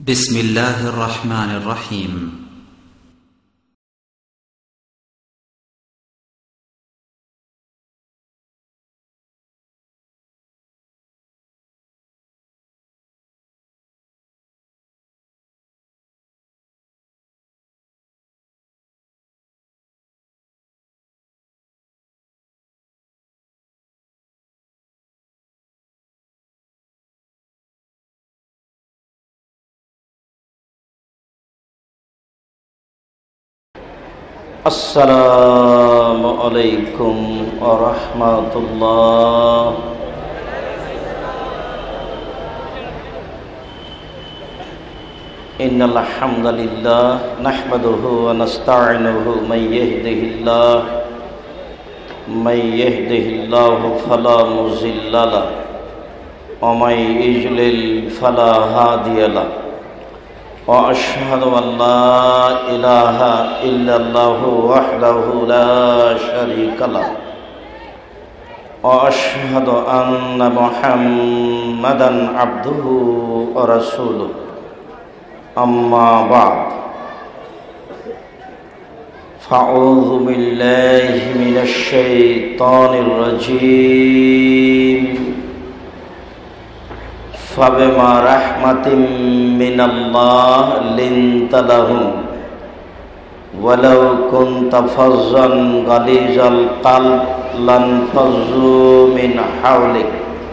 بسم الله الرحمن الرحيم السلام عليكم ورحمة الله. إن الحمد لله نحمده ونستعينه من يهده الله فلا مضل له ومن يضلل فلا هادي له وأشهد أن لا إله إلا الله وحده لا شريك له وأشهد أن محمدا عبده ورسوله. أما بعد فأعوذ بالله من الشيطان الرجيم. فبما رحمة من الله لنت لهم ولو كنت فظا غليظ القلب لانفضوا من حولك.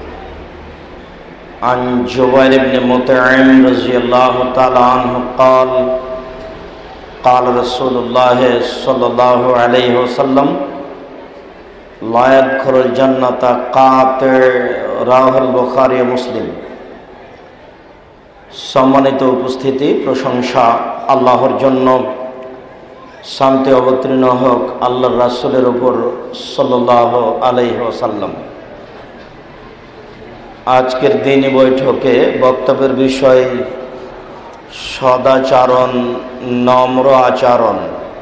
عن جبير بن مطعم رضي الله تعالى عنه قال قال رسول الله صلى الله عليه وسلم لا يدخل الجنة قاطع. রাওয়াহ বুখারী ও মুসলিম। সম্মানিত উপস্থিতি, প্রশংসা আল্লাহর জন্য, শান্তি অবতীর্ণ হোক আল্লাহর রাসূলের উপর সাল্লাল্লাহু আলাইহি ওয়াসাল্লাম। আজকের দিনী বৈঠকে বক্তব্যের বিষয় সদাচরণ, নম্র আচরণ।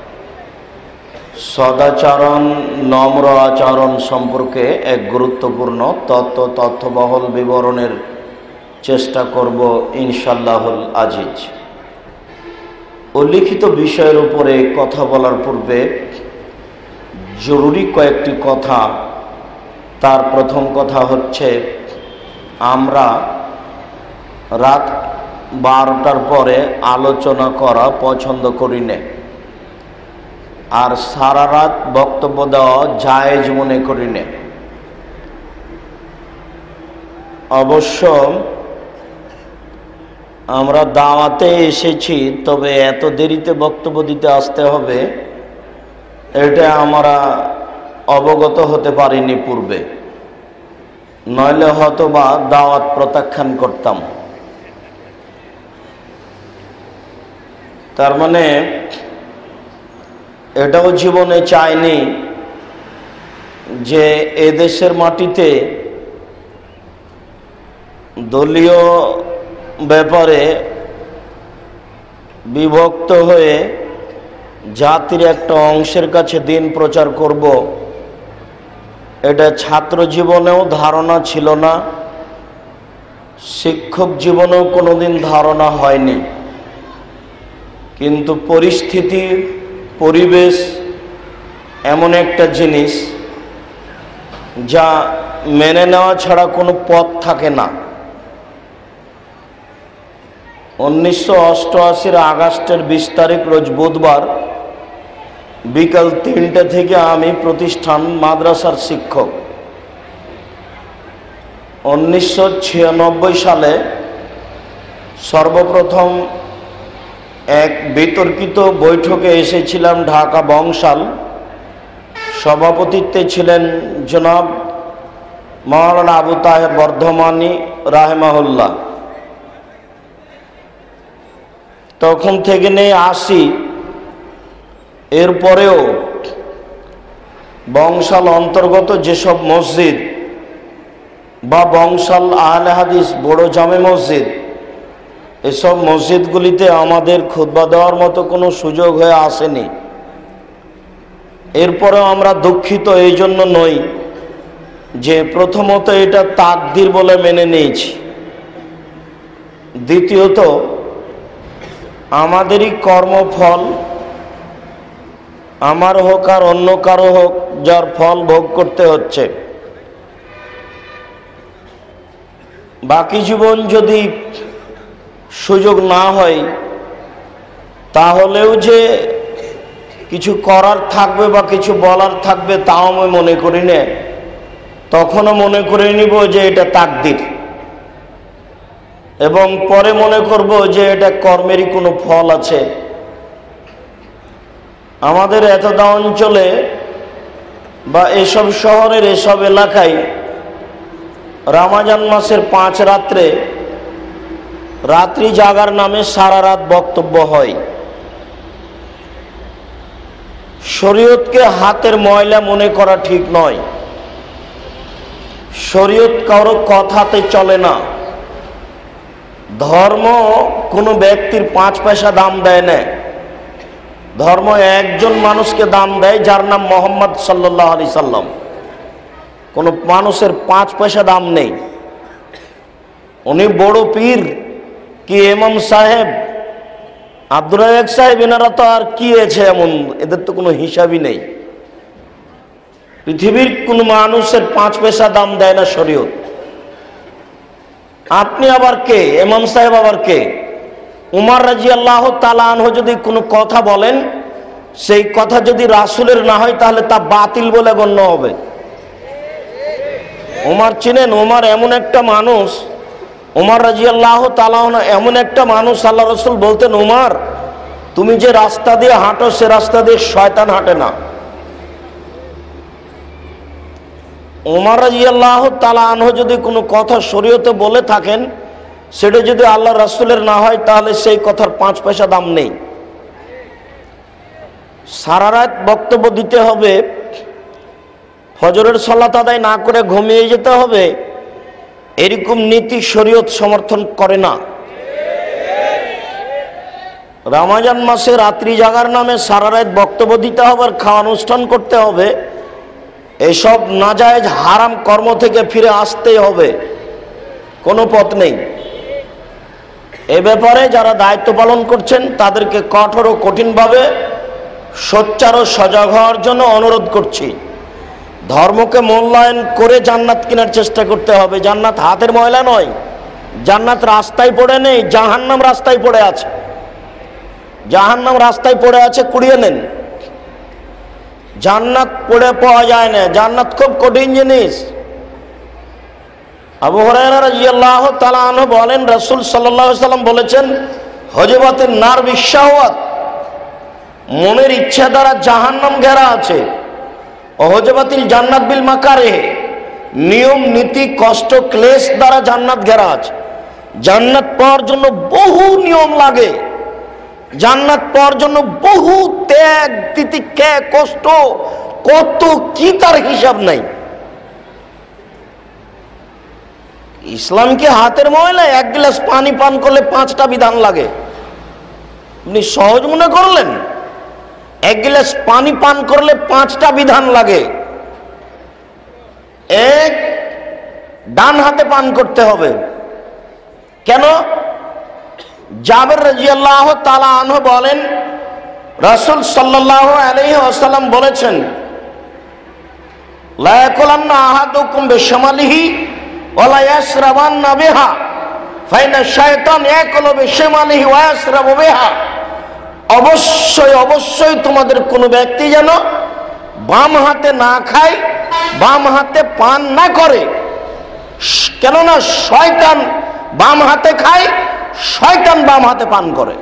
সদাচরণ, নম্র আচরণ সম্পর্কে এক গুরুত্বপূর্ণ তথ্যবহুল বিবরণের চেষ্টা করব ইনশাআল্লাহুল আজিজ। উল্লিখিত বিষয়ের উপরে কথা বলার পূর্বে জরুরি কয়েকটি কথা। তার প্রথম কথা হচ্ছে, আমরা রাত 12টার পরে আলোচনা করা পছন্দ করি না, আর সারা রাত বক্তব্য দেওয়া জায়েজ মনে করি না। অবশ্য আমরা দাওয়াতে এসেছি, তবে এত দেরিতে বক্তব্য দিতে আসতে হবে এটা আমরা অবগত হতে পারিনি পূর্বে, নইলে হয়তো বা দাওয়াত প্রত্যাখ্যান করতাম। তার মানে এটাও জীবনে চাইনি যে এদেশের মাটিতে দলীয় ব্যাপারে বিভক্ত হয়ে জাতির একটা অংশের কাছে দিন প্রচার করব, এটা ছাত্র জীবনেও ধারণা ছিল না, শিক্ষক জীবনেও কোনোদিন ধারণা হয়নি। কিন্তু পরিস্থিতি, পরিবেশ এমন একটা জিনিস যা মেনে নেওয়া ছাড়া কোনো পথ থাকে না। 1988 আগস্টের 20 তারিখ রোজ বুধবার বিকাল 3টে থেকে আমি প্রতিষ্ঠান মাদ্রাসার শিক্ষক। 1996 সালে সর্বপ্রথম এক বিতর্কিত বৈঠকে এসেছিলাম ঢাকা বংশাল। সভাপতিত্বে ছিলেন জনাব মাওলানা আবু তাহের বর্ধমানী রাহিমাহুল্লাহ। তখন থেকে নিয়ে আসি, এরপরেও বংশাল অন্তর্গত যেসব মসজিদ বা বংশাল আহলে হাদিস বড় জামে মসজিদ, এসব মসজিদগুলিতে আমাদের খুতবা দেওয়ার মতো কোনো সুযোগ হয়ে আসেনি। এরপরেও আমরা দুঃখিত এই জন্য নই যে প্রথমত এটা তাকদীর বলে মেনে নিয়েছি, দ্বিতীয়ত আমাদেরই কর্মফল, আমার হোক আর অন্য কারো হোক, যার ফল ভোগ করতে হচ্ছে। বাকি জীবন যদি সুযোগ না হয়, তাহলেও যে কিছু করার থাকবে বা কিছু বলার থাকবে তাও আমি মনে করি না। তখনও মনে করে নিব যে এটা তাকদীর, এবং পরে মনে করব যে এটা কর্মেরই কোনো ফল আছে। আমাদের এতদা অঞ্চলে বা এসব শহরের এসব এলাকায় রমজান মাসের 5 রাত্রে রাত্রি জাগার নামে সারা রাত বক্তব্য হয়। শরীয়তকে হাতের ময়লা মনে করা ঠিক নয়। শরীয়ত কারো কথাতে চলে না। ধর্ম কোনো ব্যক্তির 5 পয়সা দাম দেয় না। ধর্ম একজন মানুষকে দাম দেয়, যার নাম মোহাম্মদ সাল্লাল্লাহু আলাইহি সাল্লাম। কোনো মানুষের 5 পয়সা দাম নেই। উনি বড় পীর কি ইমাম সাহেব, আব্দুর রাজ্জাক সাহেব, এনারা তো আর কি আছে এমন, এদের তো কোনো হিসাবই নেই। পৃথিবীর কোন মানুষের 5 পয়সা দাম দেয় না শরীয়ত। আপনি আবার কে? ইমাম সাহেব আবার কে? উমর রাদিয়াল্লাহু তাআলা আনহু যদি কোনো কথা বলেন, সেই কথা যদি রাসূলের না হয় তাহলে তা বাতিল বলে গণ্য হবে। উমর চিনেন? উমর এমন একটা মানুষ, উমর রাদিয়াল্লাহু তাআলা আনহু এমন একটা মানুষ, আল্লাহ রাসূল বলতেন, উমর তুমি যে রাস্তা দিয়ে হাঁটো সে রাস্তা দিয়ে শয়তান হাঁটে না। উমর রাদিয়াল্লাহু তাআলা আনহু যদি কোনো কথা শরীয়তে বলে থাকেন, সেটা যদি আল্লাহ রাসূলের না হয় তাহলে সেই কথার 5 পয়সা দাম নেই। সারা রাত বক্তব্য দিতে হবে, ফজরের সালাত আদায় না করে ঘুমিয়ে যেতে হবে, এরকম নীতি শরীয়ত সমর্থন করে না। রমজান মাসে রাত্রি জাগার নামে সারা রাত বক্তব্য দিতে হবে আর খাওয়া অনুষ্ঠান করতে হবে, এসব নাজায়েজ হারাম কর্ম থেকে ফিরে আসতেই হবে, কোনো পথ নেই। এ ব্যাপারে যারা দায়িত্ব পালন করছেন তাদেরকে কঠোর ও কঠিনভাবে সোচ্চার ও সজাগ হওয়ার জন্য অনুরোধ করছি। ধর্মকে মূল্যায়ন করে জান্নাত কেনার চেষ্টা করতে হবে। জান্নাত হাতের ময়লা নয়। জান্নাত রাস্তায় পড়ে নেই, জাহান্নাম রাস্তায় পড়ে আছে। জাহান্নাম রাস্তায় পড়ে আছে, কুড়িয়ে নেন। জান্নাত পড়ে পাওয়া যায় না। জান্নাত খুব কঠিন জিনিস। আবু হুরায়রা রাদিয়াল্লাহু তাআলা আনহু বলেন, রাসূল সাল্লাল্লাহু আলাইহি সাল্লাম বলেছেন, হজবাতুন নার বিশাওয়াত, মনের ইচ্ছা দ্বারা জাহান্নাম ঘেরা আছে। হজবাতিল জান্নাত বিল মাকারিহ, নিয়ম নীতি কষ্ট ক্লেশ দ্বারা জান্নাত ঘেরা আছে। জান্নাত পাওয়ার জন্য বহু নিয়ম লাগে। জান্নাত পাওয়ার জন্য বহু ত্যাগ তিতিক্ষা কষ্ট, কত কি তার হিসাব নাই। ইসলাম কি হাতের ময়লা? 1 গ্লাস পানি পান করলে 5টা বিধান লাগে। আপনি সহজ মনে করলেন? 1 গ্লাস পানি পান করলে 5টা বিধান লাগে। এক, ডান হাতে পান করতে হবে। কেন? জাবের রাদিয়াল্লাহু তাআলা আনহু বলেন, রাসূল সাল্লাল্লাহু আলাইহি ওয়াসাল্লাম বলেছেন, লা ইয়াকুলান্না আহাদুকুম বিশামালিহি ওয়া লা ইয়াশরাবান্না বিহা ফাইনা শায়তান ইয়াকুলু বিশামালিহি ওয়া ইয়াশরাবু বিহা। অবশ্যই অবশ্যই তোমাদের কোনো ব্যক্তি যেন বাম হাতে না খায়, বাম হাতে পান না করে। কেননা শয়তান বাম হাতে খায়, শয়তান বাম হাতে পান করে।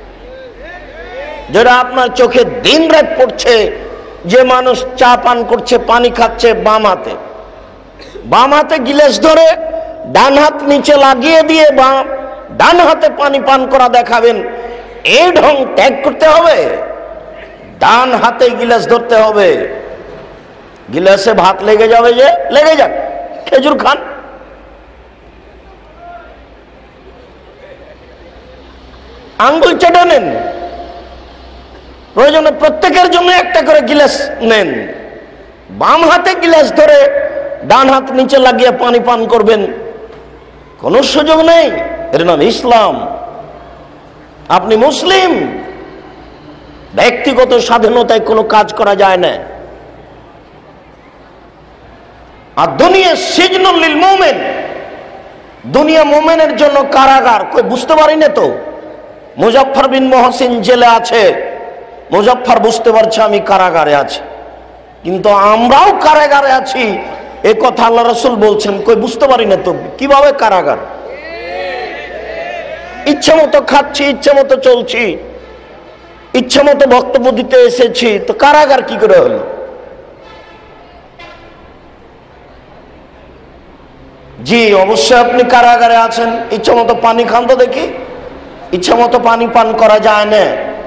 যেটা আপনার চোখে দিন রাত পড়ছে, যে মানুষ চা পান করছে, পানি খাচ্ছে বাম হাতে, বাম হাতে গিলাস ধরে ডান হাত নিচে লাগিয়ে দিয়ে ডান হাতে পানি পান করা দেখাবেন, এই ঢং ত্যাগ করতে হবে। ডান হাতে গিলাস ধরতে হবে। গিলাসে ভাত লেগে যাবে, যে লেগে যাক, খেজুর খান। আঙ্গুল চেটে নেন, প্রয়োজনে প্রত্যেকের জন্য একটা করে গিলাস নেন। বাম হাতে গিলাস ধরে ডান হাত নিচে লাগিয়ে পানি পান করবেন, কোনো সুযোগ নেই। এর নাম ইসলাম। আপনি মুসলিম, ব্যক্তিগত স্বাধীনতায় কোনো কাজ করা যায় না। আর দুনিয়া সিজনুল লিল মুমিন, দুনিয়া মুমিনের জন্য কারাগার। কই বুঝতে পারি না তো, মুজাফফর বিন মহসিন জেলে আছে, মুজাফফর বুঝতে পারছে আমি কারাগারে আছি, কিন্তু আমরাও কারাগারে আছি এ কথা আল্লাহ রাসূল বলছেন। কই বুঝতে পারি না তো কিভাবে কারাগার? ইচ্ছে মতো খাচ্ছি, ইচ্ছে মতো চলছি, ইচ্ছে মতো বক্তব্য দিতে এসেছি, তো কারাগার কি করে হলো? জি অবশ্যই আপনি কারাগারে আছেন। ইচ্ছে মতো পানি খান তো দেখি, ইচ্ছে মতো পানি পান করা যায় না।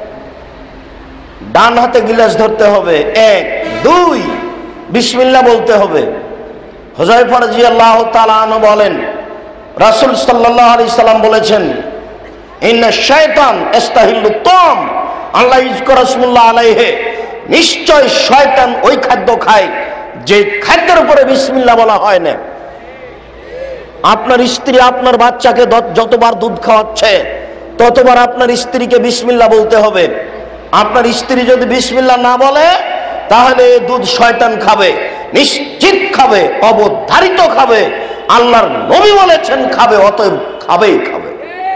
ডান হাতে গিলাস ধরতে হবে, 1 2 বিসমিল্লাহ বলতে হবে। হুযায়ফা রাদিয়াল্লাহু তাআলা আনহু বলেন, রাসূল সাল্লাল্লাহু আলাইহি সাল্লাম বলেছেন, ইন্না শাইতান ইস্তাহিল্লু তাম আল্লাহ ইযকুর রাসূলুল্লাহ আলাইহি, নিশ্চয় শয়তান ওই খাদ্য খায় যে খাদ্যের উপরে বিসমিল্লাহ বলা হয় না। আপনার স্ত্রী আপনার বাচ্চাকে যতবার দুধ খাওয়াচ্ছে ততবার আপনার স্ত্রীকে বিসমিল্লাহ বলতে হবে। আপনার স্ত্রী যদি বিসমিল্লাহ না বলে তাহলে দুধ শয়তান খাবে, নিশ্চিত খাবে, অবধারিত খাবে। আল্লাহর নবী বলেছেন খাবে, অতএব খাবেই খাবে।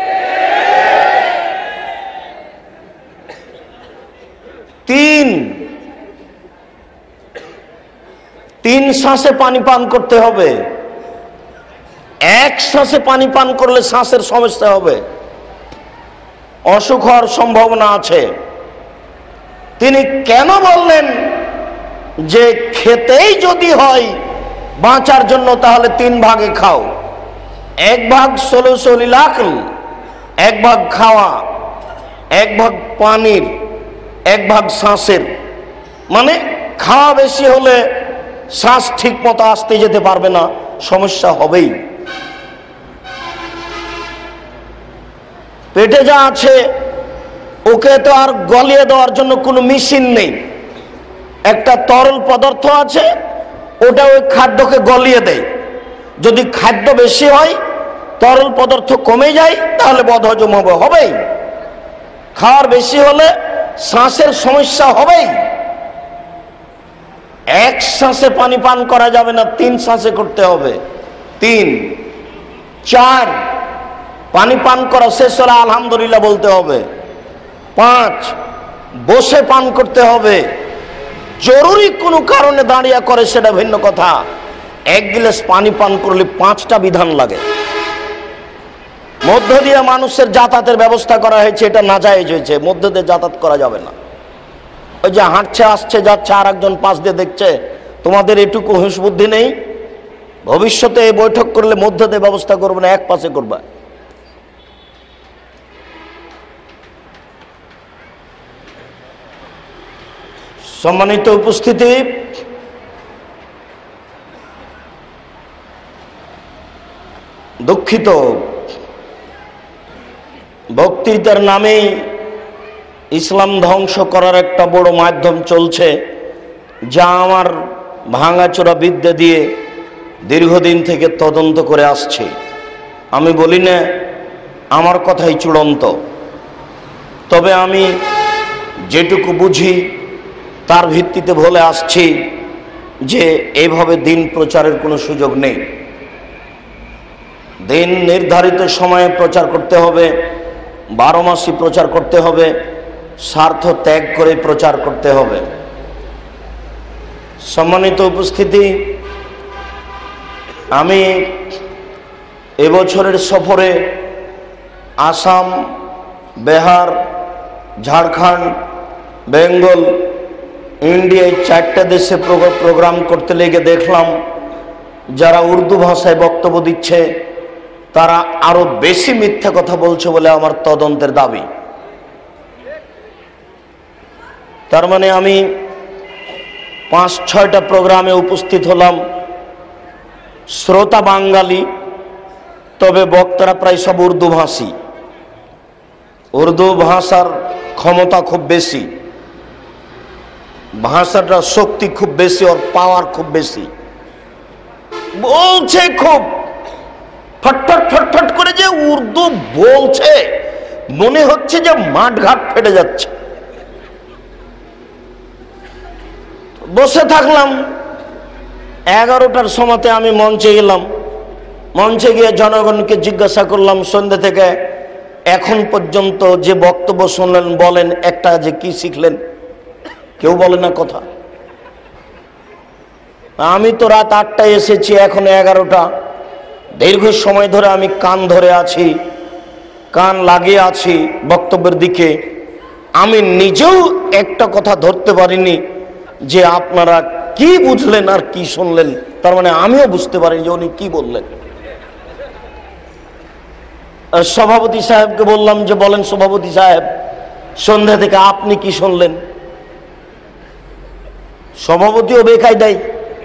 তিন শ্বাসে পানি পান করতে হবে। 1 শ্বাসে পানি পান করলে শ্বাসের সমস্যা হবে, অসুখ হওয়ার সম্ভাবনা আছে। তিনি কেন বললেন যে খেতেই যদি হয় বাঁচার জন্য তাহলে 3 ভাগে খাও, 1 ভাগ সলসলিল আকল, 1 ভাগ খাওয়া, 1 ভাগ পানির, 1 ভাগ শ্বাসের। মানে খাওয়া বেশি হলে শ্বাস ঠিক মতো আসতে যেতে পারবে না, সমস্যা হবেই। পেটে যা আছে ওকে তো আর গলিয়ে দেওয়ার জন্য কোনো মেশিন নেই। একটা তরল পদার্থ আছে, ওটা ওই খাদ্যকে গলিয়ে দেয়। যদি খাদ্য বেশি হয়, তরল পদার্থ কমে যায়, তাহলে বদহজম হবেই। খাওয়ার বেশি হলে শ্বাসের সমস্যা হবেই। 1 শ্বাসে পানি পান করা যাবে না, 3 শ্বাসে করতে হবে। 3 4 পানি পান করা শেষ হলে আলহামদুলিল্লাহ বলতে হবে। 5 বসে পান করতে হবে। জরুরি কোনো কারণে দাঁড়িয়ে করে সেটা ভিন্ন কথা। 1 গ্লাস পানি পান করলে 5টা বিধান লাগে। মধ্য দিয়ে মানুষের যাতায়াতের ব্যবস্থা করা হয়েছে, এটা নাজায়েজ হয়েছে। মধ্য দিয়ে যাতায়াত করা যাবে না। ওই যে হাঁটছে, আসছে, যাচ্ছে, আর একজন পাশ দিয়ে দেখছে, তোমাদের এটুকু হুঁশ বুদ্ধি নেই? ভবিষ্যতে এই বৈঠক করলে মধ্য দিয়ে ব্যবস্থা করবে না, এক পাশে করবা। সম্মানিত উপস্থিতি, দুঃখিত, বক্তৃতার নামে ইসলাম ধ্বংস করার একটা বড় মাধ্যম চলছে, যা আমার ভাঙাচোরা বিদ্যা দিয়ে দীর্ঘদিন থেকে তদন্ত করে আসছে। আমি বলি না আমার কথাই চূড়ান্ত, তবে আমি যেটুকু বুঝি তার ভিত্তিতে বলে আসছি যে এইভাবে দিন প্রচারের কোনো সুযোগ নেই। দিন নির্ধারিত সময়ে প্রচার করতে হবে, 12 মাসই প্রচার করতে হবে, স্বার্থ ত্যাগ করে প্রচার করতে হবে। সম্মানিত উপস্থিতি, আমি এবছরের সফরে আসাম, বিহার, ঝাড়খণ্ড, বেঙ্গল, ইন্ডিয়ায় 4টা দেশে প্রোগ্রাম করতে লেগে দেখলাম যারা উর্দু ভাষায় বক্তব্য দিচ্ছে তারা আরো বেশি মিথ্যা কথা বলছে বলে আমার তদন্তের দাবি। তার মানে আমি 5-6টা প্রোগ্রামে উপস্থিত হলাম, শ্রোতা বাঙালি, তবে বক্তারা প্রায় সব উর্দু ভাষী। উর্দু ভাষার ক্ষমতা খুব বেশি, ভাষাটার শক্তি খুব বেশি, ওর পাওয়ার খুব বেশি। বলছে খুব ফটফট ফটফট করে, যে উর্দু বলছে মনে হচ্ছে যে মাঠঘাট ফেটে যাচ্ছে। বসে থাকলাম। 11টার সময়তে আমি মঞ্চে গেলাম। মঞ্চে গিয়ে জনগণকে জিজ্ঞাসা করলাম, সন্ধ্যা থেকে এখন পর্যন্ত যে বক্তব্য শুনলেন বলেন একটা যে কি শিখলেন? কেউ বলে না কথা। আমি তো রাত 8টায় এসেছি, এখন 11টা। দীর্ঘ সময় ধরে আমি কান ধরে আছি, কান লাগিয়ে আছি বক্তব্যের দিকে। আমি নিজেও একটা কথা ধরতে পারিনি যে আপনারা কি বুঝলেন আর কি শুনলেন। তার মানে আমিও বুঝতে পারিনি যে উনি কি বললেন। সভাপতি সাহেবকে বললাম যে বলেন সভাপতি সাহেব, সন্ধ্যা থেকে আপনি কি শুনলেন? সভাপতিও বেকায়দায়।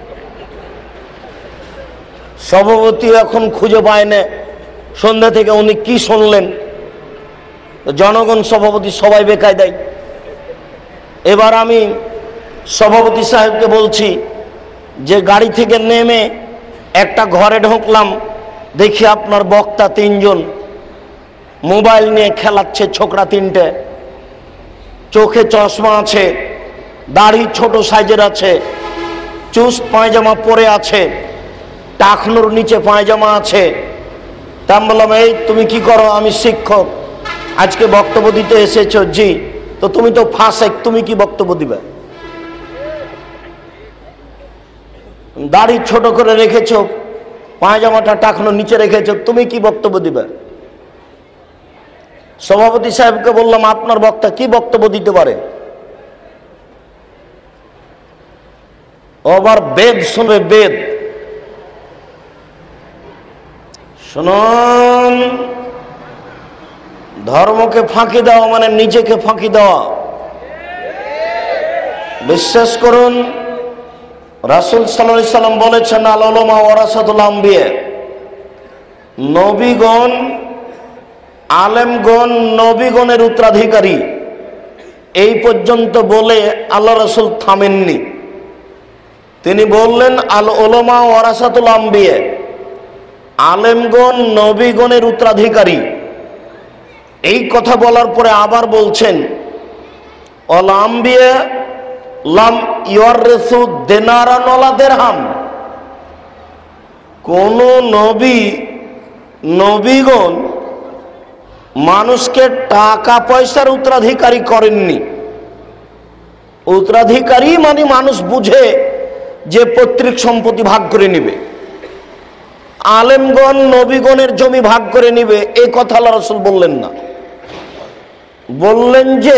সভাপতিও এখন খুঁজে পায় না সন্ধ্যা থেকে উনি কি শুনলেন। জনগণ, সভাপতি সবাই বেকায়দায়। এবার আমি সভাপতি সাহেবকে বলছি যে গাড়ি থেকে নেমে একটা ঘরে ঢুকলাম, দেখি আপনার বক্তা 3 জন মোবাইল নিয়ে খেলাচ্ছে, ছোকরা 3টে, চোখে চশমা আছে, দাড়ি ছোট সাইজের আছে, চুস্ট পায়জামা পরে আছে, টাকনুর নিচে পায়জামা আছে। তা আমি বললাম, এই তুমি কি করো? আমি শিক্ষক, আজকে বক্তব্য দিতে এসেছো? জি। তো তুমি তো ফাসেক, তুমি কি বক্তব্য দিবে? দাড়ি ছোট করে রেখেছো, পায়জামাটা টাকনুর নিচে রেখেছো, তুমি কি বক্তব্য দিবে? সভাপতি সাহেবকে বললাম, আপনার বক্তা কি বক্তব্য দিতে পারে? আবার বেদ শুনবে, বেদ শুনুন। ধর্মকে ফাঁকি দেওয়া মানে নিজেকে ফাঁকি দেওয়া। বিশ্বাস করুন, রাসূল সাল্লাল্লাহু আলাইহি সাল্লাম বলেছেন, আল উলামা ওয়ারাসাতুল আম্বিয়া, নবীগণ, আলেমগণ নবীগণের উত্তরাধিকারী। এই পর্যন্ত বলে আল্লাহ রাসূল থামেননি। তিনি বললেন, আল উলামা ওয়ারাসাতুল আম্বিয়া, আলেমগণ নবীগণের উত্তরাধিকারী। এই কথা বলার পরে আবার বলছেন, অল আম্বিয়া লাম ইওয়ারিসু দিনারান ওয়ালা দিরহাম, কোন নবীগণ মানুষকে টাকা পয়সার উত্তরাধিকারী করেননি। উত্তরাধিকারী মানে মানুষ বুঝে যে পৈতৃক সম্পত্তি ভাগ করে নিবে। আলেমগণ নবীগণের জমি ভাগ করে নিবে, এই কথা আল্লাহ রাসূল বললেন না। বললেন যে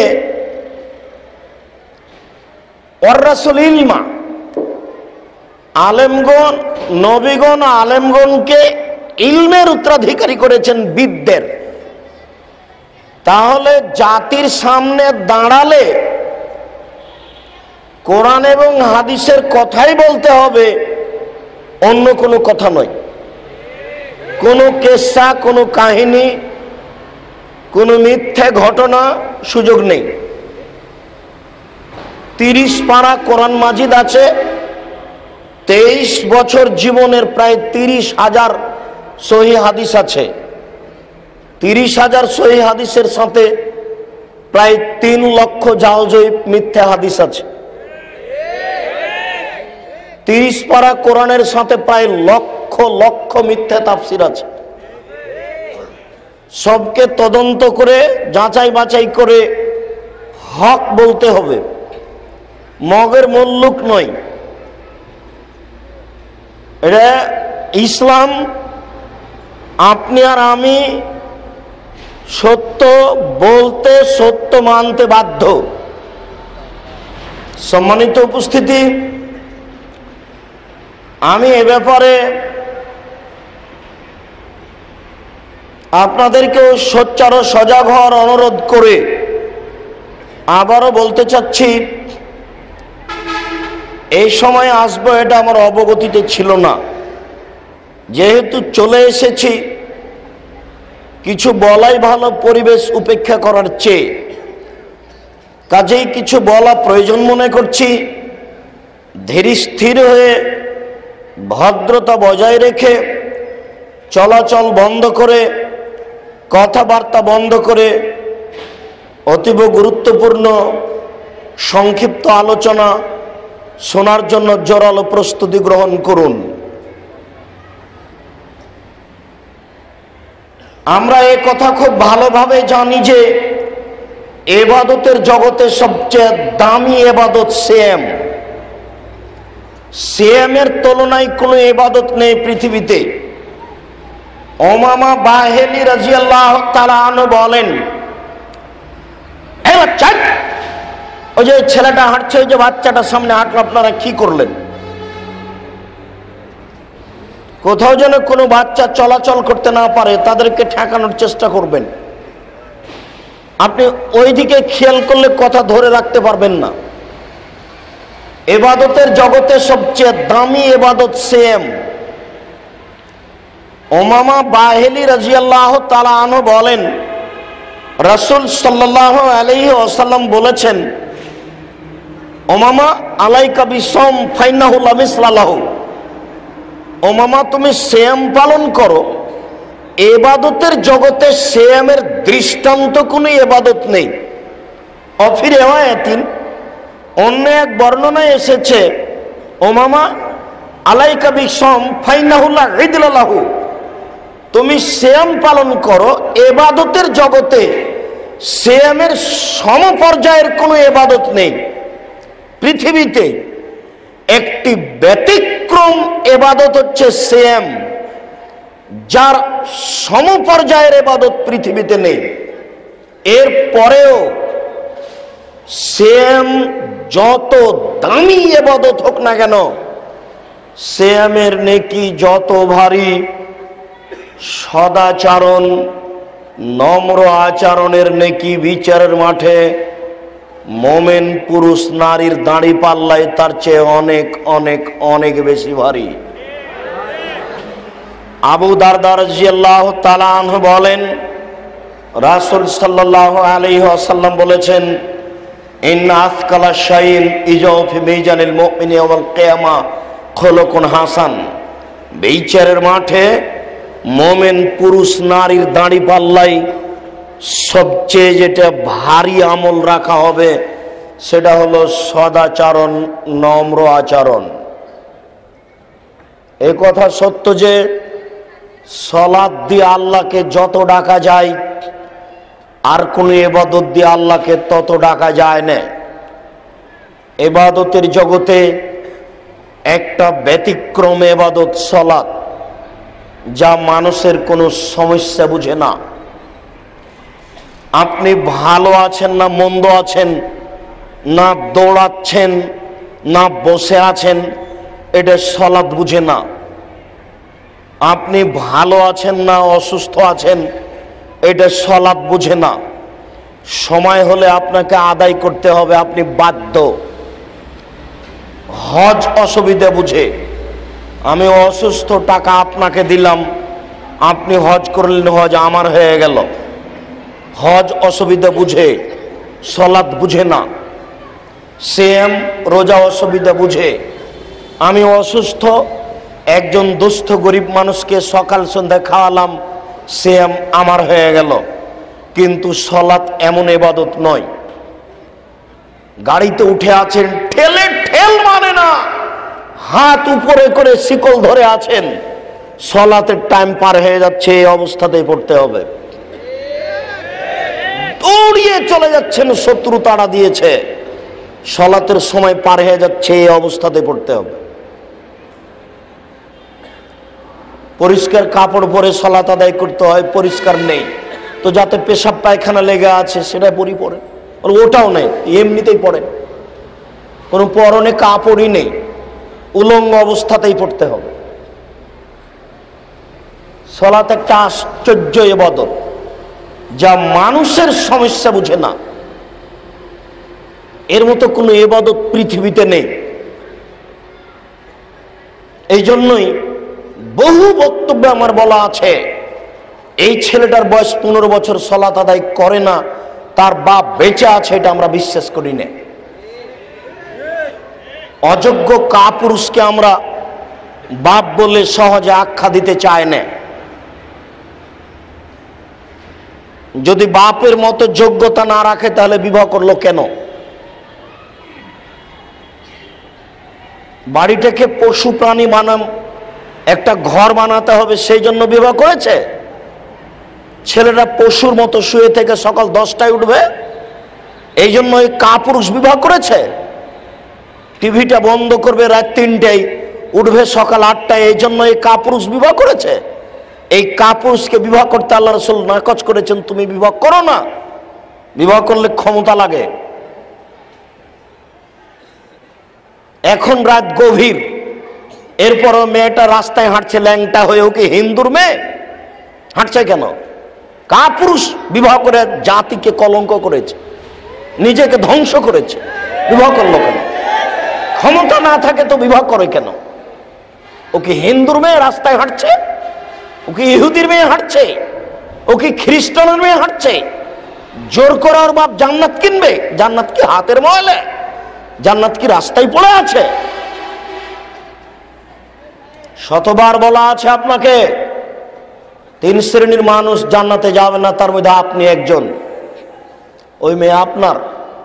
ওয়ারাসুল ইলমা, আলেমগণ, নবীগণ আলেমগণকে ইলমের উত্তরাধিকারী করেছেন, বিদ্যের। তাহলে জাতির সামনে দাঁড়ালে কোরআন এবং হাদিসের কথাই বলতে হবে, অন্য কোনো কথা নয়। কোনো কেসা, কোনো কাহিনী, কোনো মিথ্যে ঘটনা সুযোগ নেই। 30 পারা কোরআন মাজিদ আছে। 23 বছর জীবনের প্রায় 30,000 সহিহ হাদিস আছে। 30,000 সহিহ হাদিসের সাথে প্রায় 3 লক্ষ জালজয়ী মিথ্যা হাদিস আছে। 30 পারা কোরআনের সাথে প্রায় লক্ষ লক্ষ মিথ্যা তাফসির আছে। সবকে তদন্ত করে যাচাই বাছাই করে হক বলতে হবে, মগের মুল্লুক নয়। এটা ইসলাম। আপনি আর আমি সত্য বলতে, সত্য মানতে বাধ্য। সম্মানিত উপস্থিতি, আমি এ ব্যাপারে আপনাদেরকেও সোচ্চার ও সজাগ হওয়ার অনুরোধ করে আবারও বলতে চাচ্ছি, এই সময় আসবো এটা আমার অবগতিতে ছিল না। যেহেতু চলে এসেছি, কিছু বলাই ভালো পরিবেশ উপেক্ষা করার চেয়ে। কাজেই কিছু বলা প্রয়োজন মনে করছি। ধীর স্থির হয়ে ভদ্রতা বজায় রেখে চলাচল বন্ধ করে কথাবার্তা বন্ধ করে অতীব গুরুত্বপূর্ণ সংক্ষিপ্ত আলোচনা শোনার জন্য জোরালো প্রস্তুতি গ্রহণ করুন। আমরা এই কথা খুব ভালোভাবে জানি যে ইবাদতের জগতে সবচেয়ে দামি ইবাদত সিয়াম। সিয়ামের তুলনায় কোনো ইবাদত নেই পৃথিবীতে। উমামা বাহিলি রাদিয়াল্লাহু তাআলা আনহু বলেন, এই বাচ্চা, ওই যে ছেলেটা হাঁটছে, ওই যে বাচ্চাটা সামনে হাঁটলো, আপনারা কি করলেন? কোথাও যেন কোনো বাচ্চা চলাচল করতে না পারে তাদেরকে ঠেকানোর চেষ্টা করবেন। আপনি ওইদিকে খেয়াল করলে কথা ধরে রাখতে পারবেন না। ইবাদতের জগতে সবচেয়ে দামি ইবাদত সিয়াম। উমামা বাহিলি রাদিয়াল্লাহু তাআলা আনহু বলেন, রাসূল সাল্লাল্লাহু আলাইহি ওয়াসাল্লাম বলেছেন, উমামা আলাইকা বিসম ফাইন্নাহু লা মিসলা লাহু। উমামা, তুমি সিয়াম পালন করো। ইবাদতের জগতে সিয়ামের দৃষ্টান্ত কোনো ইবাদত নেই। অফি রিওয়ায়াতিন, অন্য এক বর্ণনায় এসেছে, উমামা আলাইকা বিসম ফাইন্নাহু লা ইদলা লাহু। তুমি সিয়াম পালন করো। ইবাদতের জগতে সিয়ামের সমপর্যায়ের কোনো ইবাদত নেই পৃথিবীতে। একটি ব্যতিক্রম ইবাদত হচ্ছে সিয়াম, যার সমপর্যায়ের ইবাদত পৃথিবীতে নেই। এর পরেও সিয়াম যত দামি ইবাদত হোক না কেন, সিয়ামের নেকি যত ভারী, সদাচরণ নম্র আচরণের নেকি বিচারের মাঠে মোমেন পুরুষ নারীর দাড়ি পাল্লায় তার চেয়ে অনেক অনেক অনেক বেশি ভারী। আবু দারদা রাদিয়াল্লাহু তাআলা আনহু বলেন, রাসূল সাল্লাল্লাহু আলাইহি ওয়াসাল্লাম বলেছেন, ইন্না আসকালা শাইইন ইজাউ ফি মিজানিল মুমিনি ইয়াওমাল কিয়ামা খুলুকুন হাসান। বিচারের মাঠে মোমেন পুরুষ নারীর দাড়ি পাল্লায় সবচেয়ে যেটা ভারী আমল রাখা হবে সেটা হলো সদাচরণ, নম্র আচরণ। এ কথা সত্য যে সালাত দিয়ে আল্লাহকে যত ডাকা যায় আর কোন ইবাদত দিয়ে আল্লাহকে তত ডাকা যায় না। ইবাদতের জগতে একটা ব্যতিক্রম ইবাদত সালাত, যা মানুষের কোনো সমস্যা বুঝে না। আপনি ভালো আছেন না মন্দ আছেন, না দৌড়াচ্ছেন না বসে আছেন, এটা সালাত বুঝে না। আপনি ভালো আছেন না অসুস্থ আছেন, এটা সালাত বুঝে না। সময় হলে আপনাকে আদায় করতে হবে, আপনি বাধ্য। হজ অসুবিধা বুঝে। আমি অসুস্থ, টাকা আপনাকে দিলাম, আপনি হজ করলেন, হজ আমার হয়ে গেল। হজ অসুবিধা বুঝে, সালাত বুঝে না। সিয়াম রোজা অসুবিধা বুঝে। আমি অসুস্থ, একজন দুস্থ গরিব মানুষকে সকাল সন্ধ্যা খাওয়ালাম, সিয়াম আমার হয়ে গেল। কিন্তু সালাত এমন ইবাদত নয়। গাড়িতে উঠে আছেন, ঠেলে ঠেল মানে না, হাত উপরে করে শিকল ধরে আছেন, সালাতের টাইম পার হয়ে যাচ্ছে, এই অবস্থাতেই পড়তে হবে। দৌড়িয়ে চলে যাচ্ছেন, শত্রু তাড়া দিয়েছে, সালাতের সময় পার হয়ে যাচ্ছে, এই অবস্থাতে পড়তে হবে। পরিষ্কার কাপড় পরে সালাত আদায় করতে হয়, পরিষ্কার নেই তো যাতে পেশাব পায়খানা লেগে আছে সেটা পরি পড়ে, ওটাও নেই, এমনিতেই পড়ে, কোনো পরনে কাপড়ই নেই, উলঙ্গ অবস্থাতেই পড়তে হবে। সালাত একটা আশ্চর্য ইবাদত, যা মানুষের সমস্যা বুঝে না। এর মতো কোনো ইবাদত পৃথিবীতে নেই। এই জন্যই বহু বক্তব্যে আমার বলা আছে, এই ছেলেটার বয়স 15 বছর, সালাত আদায় করে না, তার বাপ বেঁচে আছে, এটা আমরা বিশ্বাস করি না। অযোগ্য কাপুরুষকে আমরা বাপ বলে সহজে আখ্যা দিতে চায় না। যদি বাপের মতো যোগ্যতা না রাখে তাহলে বিবাহ করলো কেন? বাড়িটাকে পশু প্রাণী একটা ঘর বানাতে হবে সেই জন্য বিবাহ করেছে? ছেলেরা পশুর মতো শুয়ে থেকে সকাল 10টায় উঠবে এই জন্য এই কাপুরুষ বিবাহ করেছে? টিভিটা বন্ধ করবে রাত 3টায়, উঠবে সকাল 8টায়, এই জন্য এই কাপুরুষ বিবাহ করেছে? এই কাপুরুষকে বিবাহ করতে আল্লাহ রাসূল নাকচ করেছেন, তুমি বিবাহ করো না। বিবাহ করলে ক্ষমতা লাগে। এখন রাত গভীর, এরপরও মেয়েটা রাস্তায় হাঁটছে ল্যাংটা হয়ে, ওকে হিন্দুর মেয়ে হাঁটছে কেন? কাপুরুষ বিবাহ করে জাতিকে কলঙ্ক করেছে, নিজেকে ধ্বংস করেছে। বিবাহ করলো কেন? ক্ষমতা না থাকে তো বিবাহ করে কেন? ওকে হিন্দুর মেয়ে রাস্তায় হাঁটছে, ওকে ইহুদির মেয়ে হাঁটছে, ওকে খ্রিস্টানের মেয়ে হাঁটছে। জোর করে ওর বাপ জান্নাত কিনবে? জান্নাত কি হাতের ময়লা? জান্নাত কি রাস্তায় পড়ে আছে? শতবার বলা আছে আপনাকে, 3 শ্রেণীর মানুষ জান্নাতে যাবে না, তার মধ্যে আপনি একজন। ওই মেয়ে আপনার।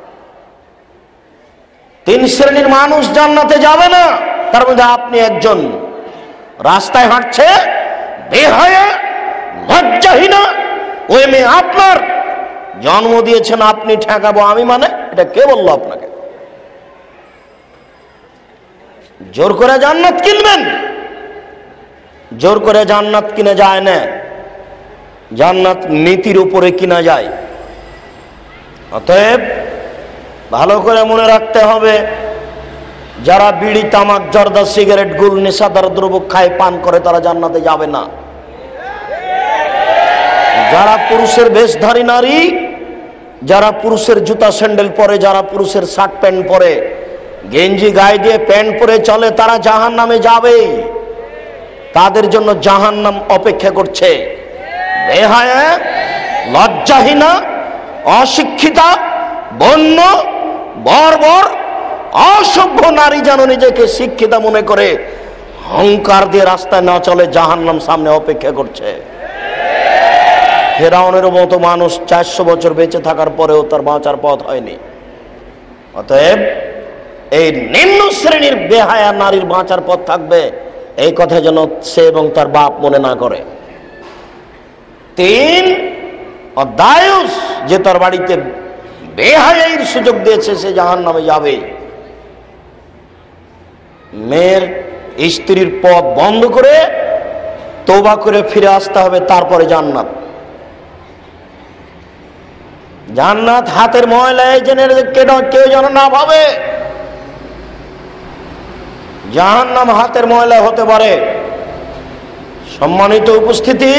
3 শ্রেণীর মানুষ জান্নাতে যাবে না, তার মধ্যে আপনি একজন। রাস্তায় হাঁটছে বেহায়া লজ্জাহীনা, ওই মেয়ে আপনার। জন্ম দিয়েছেন আপনি, ঠেকাবো আমি মানে? এটা কে বললো আপনাকে? জোর করে জান্নাত কিনবেন? জোর করে জান্নাত কিনা যায় না, জান্নাত নীতির উপরে কিনা যায়। অতএব ভালো করে মনে রাখতে হবে, যারা বিড়ি, তামাক, জর্দা, সিগারেট, গুল, নেশাদার দ্রব্য খায়, পান করে, তারা জান্নাতে যাবে না। যারা পুরুষের বেশধারী নারী, যারা পুরুষের জুতা স্যান্ডেল পরে, যারা পুরুষের শার্ট প্যান্ট পরে, গেঞ্জি গায়ে দিয়ে প্যান্ট পরে চলে, তারা জাহান্নামে যাবে। তাদের জন্য জাহান্নাম অপেক্ষা করছে। বেহায়া, লজ্জাহীনা, অশিক্ষিতা, বন্য, বর্বর, অসভ্য নারী যেন নিজেকে শিক্ষিতা মনে করে অহংকার দিয়ে রাস্তায় না চলে, জাহান্নাম সামনে অপেক্ষা করছে। ফেরাউনের মতো মানুষ 400 বছর বেঁচে থাকার পরেও তার বাঁচার পথ হয়নি। অতএব এই নিম্ন শ্রেণীর বেহায়া নারীর বাঁচার পথ থাকবে, এই কথা যেন সে এবং তার বাপ মনে না করে। 3 দায়ুস, যে তার বাড়িতে বেহায়াইর সুযোগ দিয়েছে, সে জাহান্নামে যাবে। মেয়ের স্ত্রীর পথ বন্ধ করে তওবা করে ফিরে আসতে হবে, তারপরে জান্নাত। জান্নাত হাতের ময়লায় জেনে কেউ যেন না ভাবে জাহান্নাম হাতের ময়লা হতে পারে। সম্মানিত উপস্থিতি,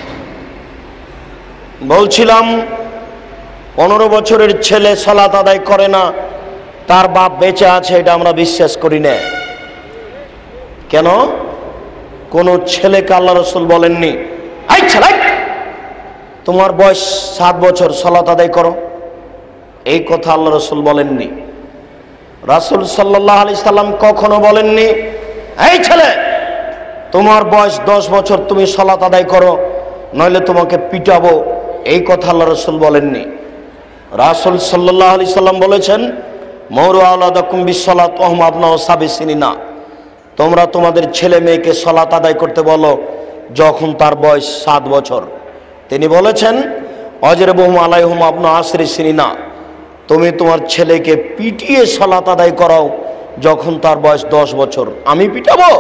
বলছিলাম 15 বছরের ছেলে সালাত আদায় করে না, তার বাপ বেঁচে আছে, এটা আমরা বিশ্বাস করি না। কেন? কোন ছেলেকে আল্লাহ রাসূল বলেননি, এই ছেলে তোমার বয়স 7 বছর, সালাত আদায় করো। এই কথা আল্লাহ রাসূল বলেননি। রাসূল সাল্লাল্লাহু আলাইহি সাল্লাম কখনো বলেননি, এই ছেলে তোমার বয়স 10 বছর, তুমি সালাত আদায় করো, নইলে তোমাকে পিটাবো। এই কথা আল্লাহ রাসূল বলেননি। রাসূল সাল্লাল্লাহু আলাইহি সাল্লাম বলেছেন, মৌরু আওলাদাকুম বিসসালাত ওয়া হুম আবনাউ সাব'i সিনিনা, তোমরা তোমাদের ছেলে মেয়েকে সালাত আদায় করতে বলো যখন তার বয়স 7 বছর। তিনি বলেছেন, অজরবুহুম আলাইহুম আবনাউ 10 সিনিনা, তুমি তোমার ছেলেকে পিটিয়ে সালাত আদায় করাও যখন তার বয়স 10 বছর। আমি পিটাবো?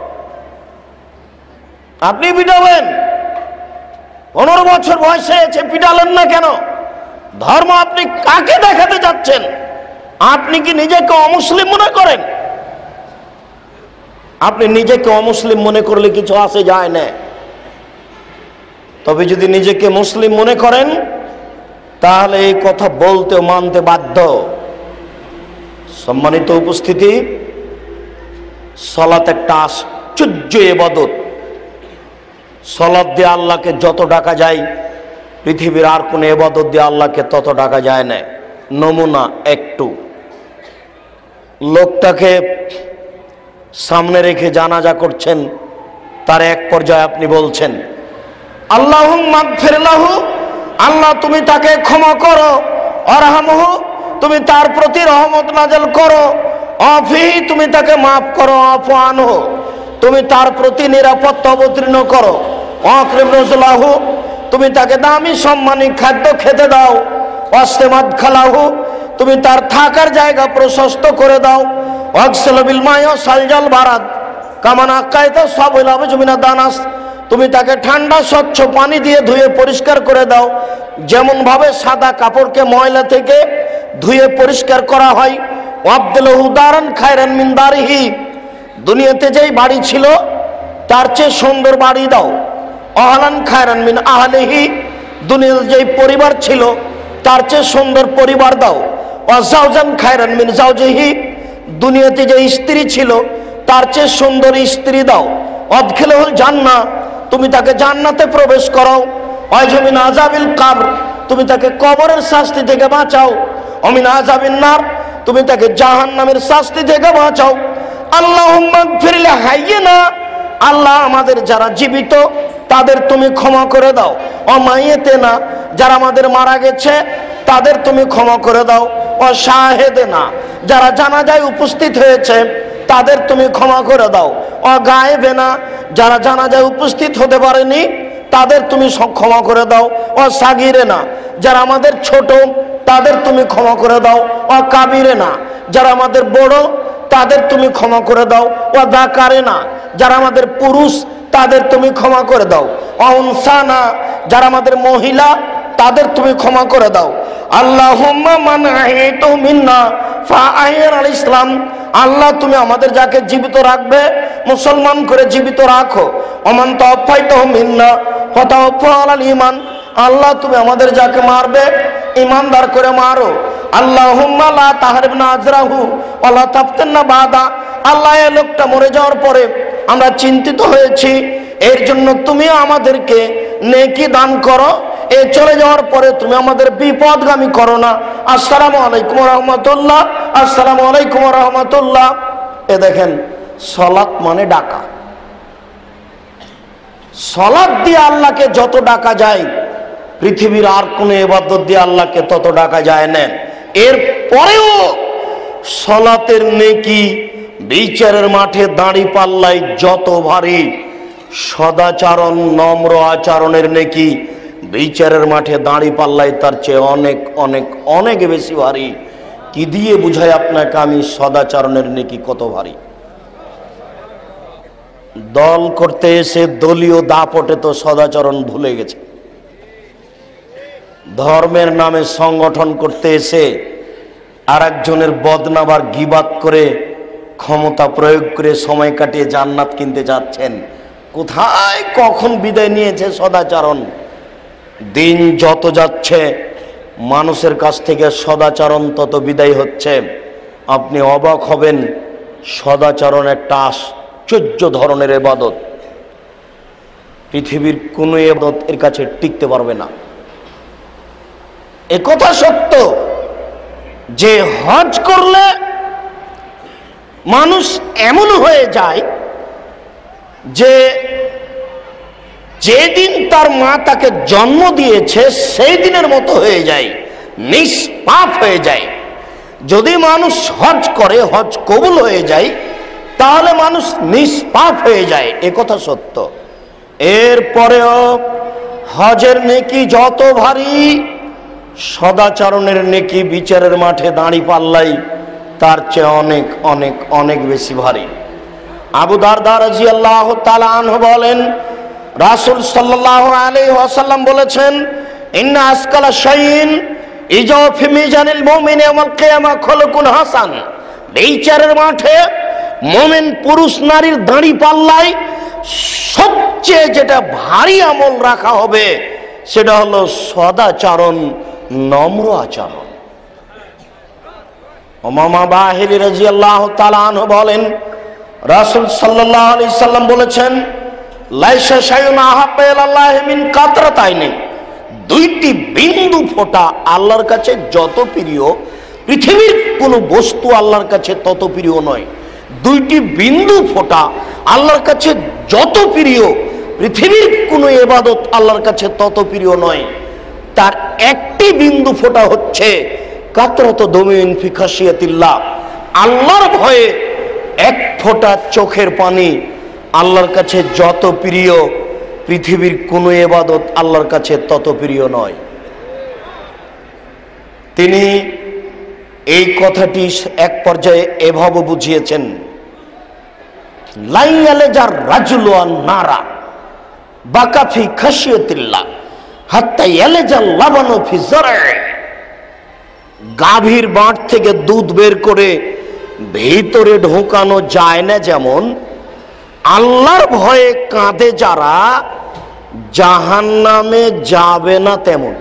আপনি পিটাবেন? 15 বছর বয়সে এসে পিটালেন না কেন? ধর্ম আপনি কাকে দেখাতে যাচ্ছেন? আপনি কি নিজেকে অমুসলিম মনে করেন? আপনি নিজেকে অমুসলিম মনে করলে কিছু আসে যায় না। তবে যদি নিজেকে মুসলিম মনে করেন তাহলে এই কথা বলতে ও মানতে বাধ্য। সম্মানিত উপস্থিতি, সালাত একটা আশ্চর্য ইবাদত। সালাত দিয়ে আল্লাহকে যত ডাকা যায়, পৃথিবীর আর কোন ইবাদত দিয়ে আল্লাহকে তত ডাকা যায় না। নমুনা একটু, লোকটাকে সামনে রেখে জানাজা করছেন, তার এক পর্যায়ে আপনি বলছেন, আল্লাহুম্মা গফির লাহু আল্লাহ তুমি তাকে ক্ষমা করো, আরহামহু তুমি তার প্রতি রহমত নাযিল করো, আফিহি তুমি তাকে মাফ করো, আফু আনহু তুমি তার প্রতি নিরাপত্তা অবতীর্ণ করো, আকরিম নুজুলাহু তুমি তাকে দামি সম্মানী খাদ্য খেতে দাও, ওয়াসতেমাদ খালাহু তুমি তার থাকার জায়গা প্রশস্ত করে দাও, ওয়াগসিল বিল মাই ওয়া সালজাল বারাদ কামান আকাইতা সাবুল আবজমিনা দানাস তুমি তাকে ঠান্ডা স্বচ্ছ পানি দিয়ে ধুয়ে পরিষ্কার করে দাও, যেমন ভাবে সাদা কাপড়কে ময়লা থেকে ধুয়ে পরিষ্কার করা হয়। ওয়াবদুলহু দারান খায়রান মিন দারিহি দুনিয়াতে যেই বাড়ি ছিল তার চেয়ে সুন্দর বাড়ি দাও, আহলান খায়রান মিন আহলিহি দুনিয়াতে যেই পরিবার ছিল তার চেয়ে সুন্দর পরিবার দাও, ওয়া যাওজান খায়রান মিন যাওজিহি দুনিয়াতে যে স্ত্রী ছিল তার চেয়ে সুন্দর স্ত্রী দাও, আদখিলহুল জান্নাহ তুমি তাকে জান্নাতে প্রবেশ করাও, ওয়াজমিন আযাবিল কবর তুমি তাকে কবরের শাস্তি থেকে বাঁচাও, অমিন আযাবিন নার তুমি তাকে জাহান্নামের শাস্তি থেকে বাঁচাও। আল্লাহুম্মা গফির লিহাইয়িনা আল্লাহ আমাদের যারা জীবিত তাদের তুমি ক্ষমা করে দাও, অমাইয়েতেনা যারা আমাদের মারা গেছে তাদের তুমি ক্ষমা করে দাও, ও শাহেদেনা যারা জানাজায় উপস্থিত হয়েছে তাদের তুমি ক্ষমা করে দাও, ও গায়েবেনা যারা জানাজায় উপস্থিত হতে পারেনি তাদের তুমি ক্ষমা করে দাও, ও সাগিরেনা যারা আমাদের ছোট তাদের তুমি ক্ষমা করে দাও, ও কাবিরেনা যারা আমাদের বড় তাদের তুমি ক্ষমা করে দাও, ও দাকারেনা যারা আমাদের পুরুষ তাদের তুমি ক্ষমা করে দাও, ও উনসানা যারা আমাদের মহিলা তাদের তুমি ক্ষমা করে দাও। আল্লাহুম্মা মান আহইতু মিন্না ফাআহির আল ইসলাম আল্লাহ তুমি আমাদের যাকে জীবিত রাখবে মুসলমান করে জীবিত রাখো, ওমান তাওফাইতাহু মিন্না ফাতাওফা আলাল ঈমান আল্লাহ তুমি আমাদের যাকে মারবে ঈমানদার করে মারো। আল্লাহুম্মা লা তাহরিবনা আজরাহু ওয়া লা তাফতিননা বাদা আল্লাহ এই লোকটা মরে যাওয়ার পরে আমরা চিন্তিত হয়েছি, এর জন্য তুমি আমাদেরকে নেকি দান করো, এ চলে যাওয়ার পরে তুমি আমাদের বিপদগামী করো না। আসসালামু আলাইকুম ওয়া রাহমাতুল্লাহ, আসসালামু আলাইকুম ওয়া রাহমাতুল্লাহ। এ দেখেন সালাত মানে ডাকা, সালাত দিয়ে আল্লাহকে যত ডাকা যায় পৃথিবীর আর কোনো ইবাদত দিয়ে আল্লাহকে তত ডাকা যায় না। এর পরেও সালাতের নেকি বিচারের মাঠে দাঁড়ি পাল্লায় যত ভারী, সদাচরণ নম্র আচরণের নেকি বিচারের মাঠে দাঁড়ি পাল্লায় তার চেয়ে অনেক অনেক অনেক বেশি ভারী। কি দিয়ে বুঝাই আপনাকে আমি সদাচরণের নেকি কত ভারী? দল করতে এসে দলীয় দাপটে তো সদাচরণ ভুলে গেছে, ধর্মের নামে সংগঠন করতে এসে আর একজনের বদনাম আর গীবাত করে ক্ষমতা প্রয়োগ করে সময় কাটিয়ে জান্নাত কিনতে যাচ্ছেন। কোথায় কখন বিদায় নিয়েছে সদাচরণ? দিন যত যাচ্ছে মানুষের কাছ থেকে সদাচরণ তত বিদায় হচ্ছে। আপনি অবাক হবেন, সদাচরণ একটা আশ্চর্য ধরনের ইবাদত, পৃথিবীর কোনো ইবাদত এর কাছে টিকতে পারবে না। একথা সত্য যে হজ করলে মানুষ এমন হয়ে যায় যে যেদিন তার মা তাকে জন্ম দিয়েছে সেই দিনের মতো হয়ে যায়, নিষ্পাপ হয়ে যায়। যদি মানুষ হজ করে, হজ কবুল হয়ে যায়, তাহলে মানুষ নিষ্পাপ হয়ে যায়, একথা সত্য। এরপরেও হজের নেকি যত ভারী, সদাচরণের নেকি বিচারের মাঠে দাঁড়ি পাল্লাই তার চেয়ে অনেক অনেক অনেক বেশি ভারী। আবু দারদা রাদিয়াল্লাহু তাআলা আনহু বলেন, রাসূল সাল্লাল্লাহু আলাইহি ওয়াসাল্লাম বলেছেন, ইন্না আসকালা শাইইন ইজাউ ফি মিজানিল মুমিনি ইয়াউমাল কিয়ামা খুলুকুন হাসান। বিচারের মাঠে মুমিন পুরুষ নারীর দাঁড়ি পাল্লায় সবচেয়ে যেটা ভারী আমল রাখা হবে সেটা হলো সদাচরণ, নম্র আচরণ। উমামা বাহিরি রাদিয়াল্লাহু তাআলা আনহু বলেন, রাসূল সাল্লাল্লাহু আলাইহি সাল্লাম বলেছেন, লাইসা শাইউন আহাব্বা ইলাল্লাহি মিন কাতরাতাইনি। দুইটি বিন্দু ফোঁটা আল্লাহর কাছে যত প্রিয়, পৃথিবীর কোনো বস্তু আল্লাহর কাছে তত প্রিয় নয়। দুইটি বিন্দু ফোঁটা আল্লাহর কাছে যত প্রিয়, পৃথিবীর কোনো ইবাদত আল্লাহর কাছে তত প্রিয় নয়। তার একটি বিন্দু ফোঁটা হচ্ছে কাতরাতু দামিন ফি খাশিয়াতিল্লাহ, আল্লাহর ভয়ে এক ফোঁটা চোখের পানি আল্লাহর কাছে যত প্রিয়, পৃথিবীর কোনো ইবাদত আল্লাহর কাছে তত প্রিয় নয়। তিনি এই কথাটি এক পর্যায়ে এভাবে বুঝিয়েছেন, লাইয়ালে যার রাজুলু আন নারা বাকা ফি খাশিয়াতিল্লাহ হাত্তা ইয়ালাজাল লাবানু ফি যারঈ। গাভীর বাঁট থেকে দুধ বের করে ভিতরে ঢোকানো যায় না, যেমন আল্লাহর ভয়ে কাঁদে যারা জাহান্নামে যাবে না তেমন।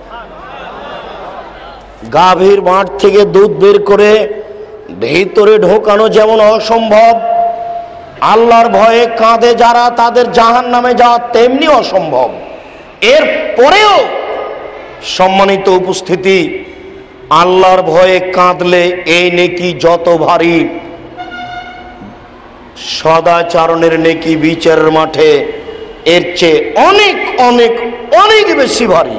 গাভীর বাঁট থেকে দুধ বের করে ভিতরে ঢোকানো যেমন অসম্ভব, আল্লাহর ভয়ে কাঁদে যারা তাদের জাহান্নামে যাওয়া তেমনি অসম্ভব। এর পরেও সম্মানিত উপস্থিতি, আল্লাহর ভয়ে কাঁদলে এই নেকি যত ভারী, সদাচরণের নেকি বিচারের মাঠে এর চেয়ে অনেক অনেক অনেক বেশি ভারী।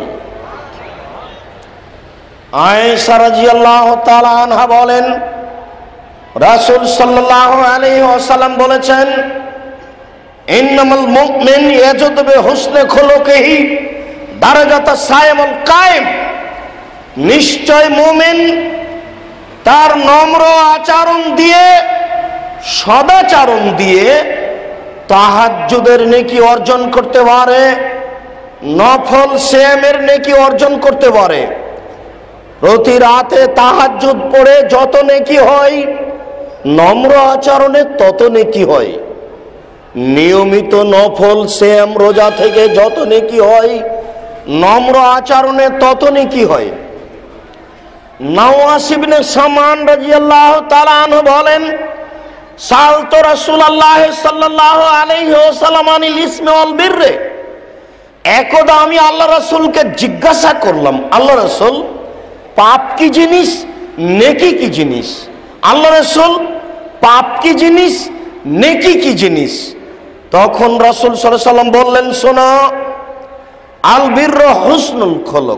আয়েশা রাদিয়াল্লাহু তাআলা আনহা বলেন, রাসূল সাল্লাল্লাহু আলাইহি ওয়াসাল্লাম বলেছেন, ইন্নামাল মুমিন ইয়াজুদু বিহুসনি খুলুকিহি দারাজাতাস সাইমুল কায়েম। নিশ্চয় মুমিন তার নম্র আচরণ দিয়ে, সদাচরণ দিয়ে তাহাজ্জুদের নেকি অর্জন করতে পারে, নফল সিয়ামের নেকি অর্জন করতে পারে। প্রতি রাতে তাহাজ্জুদ পড়ে যত নেকি হয়, নম্র আচরণে তত নেকি হয়। নিয়মিত নফল সিয়াম রোজা থেকে যত নেকি হয়, নম্র আচরণে তত নেকি হয়। নাওয়াস ইবনে সামান রাদিয়াল্লাহু তাআলা আনহু বলেন, সালতু রাসূলুল্লাহ সাল্লাল্লাহু আলাইহি ওয়াসাল্লাম আনিল ইসমি ওয়াল বিররে। একদা আমি আল্লাহ রাসূলকে জিজ্ঞাসা করলাম, আল্লাহ রাসূল, পাপ কি জিনিস, নেকি কি জিনিস? আল্লাহ রাসূল, পাপ কি জিনিস, নেকি কি জিনিস? তখন রাসূল সাল্লাল্লাহু আলাইহি ওয়াসাল্লাম বললেন, শোনো, আল বিররু হুসনুল খুলুক।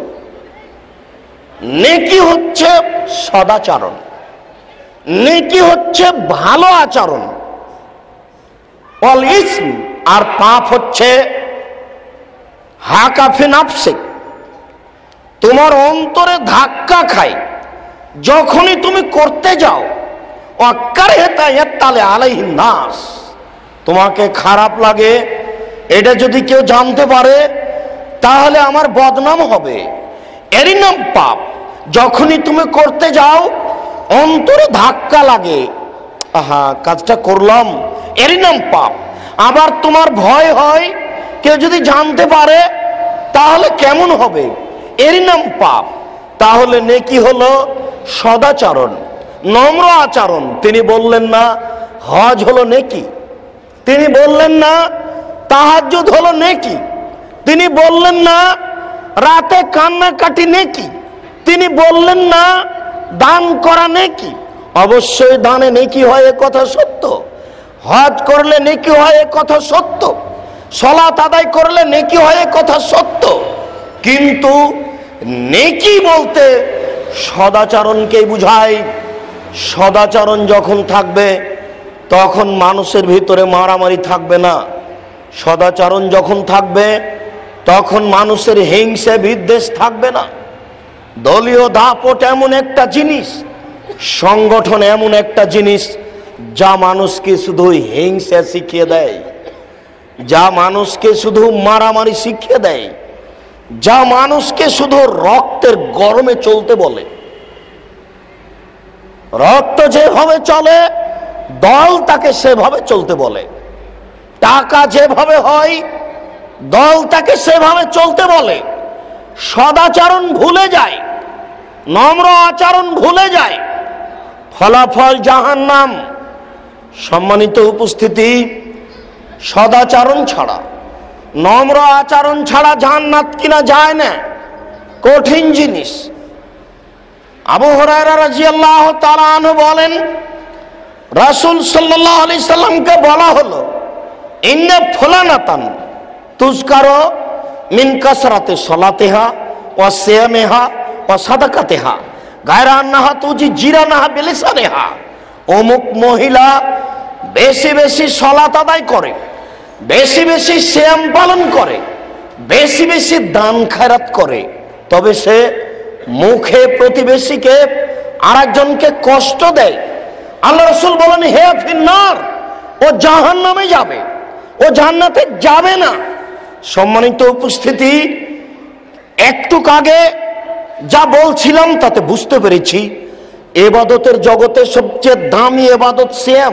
নেকি হচ্ছে সদাচরণ, নেকি হচ্ছে ভালো আচরণ। অল ইসম, আর পাপ হচ্ছে হাকাফি নাফসিক, তোমার অন্তরে ধাক্কা খায় যখনই তুমি করতে যাও। ওয়াকারহাতা ইয়াতালে আলাইহিন নাস, তোমাকে খারাপ লাগে, এটা যদি কেউ জানতে পারে তাহলে আমার বদনাম হবে, এরই নাম পাপ। যখনই তুমি করতে যাও অন্তরে ধাক্কা লাগে, আহা কাজটা করলাম, এরই নাম পাপ। আবার তোমার ভয় হয় কেউ যদি জানতে পারে তাহলে কেমন হবে, এরই নাম পাপ। তাহলে নেকি হলো সদাচরণ, নম্র আচরণ। তিনি বললেন না হজ হলো নেকি, তিনি বললেন না তাহাজ্জুদ হলো নেকি, তিনি বললেন না রাতে কান্নাকাটি নেকি, তিনি বললেন না দান করা নেকি। অবশ্যই দানে নেকি হয়, এ কথা সত্য। হজ করলে নেকি হয়, এ কথা সত্য। সালাত আদায় করলে নেকি হয়, এ কথা সত্য। কিন্তু নেকি বলতে সদাচরণকেই বুঝায়। সদাচরণ যখন থাকবে তখন মানুষের ভিতরে মারামারি থাকবে না। সদাচরণ যখন থাকবে তখন মানুষের হিংসা বিদ্বেষ থাকবে না। দলীয় দাপট এমন একটা জিনিস, সংগঠন এমন একটা জিনিস যা মানুষকে শুধু হিংসা শিখিয়ে দেয়, যা মানুষকে শুধু মারামারি শিখিয়ে দেয়, যা মানুষকে শুধু রক্তের গরমে চলতে বলে। রক্ত যেভাবে চলে দল তাকে সেভাবে চলতে বলে, টাকা যেভাবে হয় দল তাকে সেভাবে চলতে বলে। সদাচরণ ভুলে যায়, নম্র আচরণ ভুলে যায়, ফলাফল জাহান্নাম। সম্মানিত উপস্থিতি, সদাচরণ ছাড়া, নম্র আচরণ ছাড়া জান্নাত কিনা যায় না, কঠিন জিনিস। আবু হুরায়রা রাদিয়াল্লাহু তাআলা আনহু বলেন, রাসূল সাল্লাল্লাহু আলাইহি সাল্লামকে বলা হলো, ইন্না ফুলানাতান তুজকারু মিন কাসরাতি সালাতিহা ওয়া সিয়ামিহা ওয়া সাদাকাতিহা গায়রা আন্নাহা তুজি জিরানাহা বিলিসানিহা। অমুক মহিলা বেশি বেশি সালাত আদায় করে, বেশি বেশি সিয়াম পালন করে, বেশি বেশি দান খয়রাত করে, তবে সে মুখে প্রতিবেশীকে আরেকজনকে কষ্ট দেয়। আল্লাহ রাসূল বলেন হে ফিন্নার, ও জাহান্নামে যাবে, ও জান্নাতে যাবে না। সম্মানিত উপস্থিতি, একটু আগে যা বলছিলাম তাতে বুঝতে পেরেছি ইবাদতের জগতে সবচেয়ে দামি ইবাদত সিয়াম।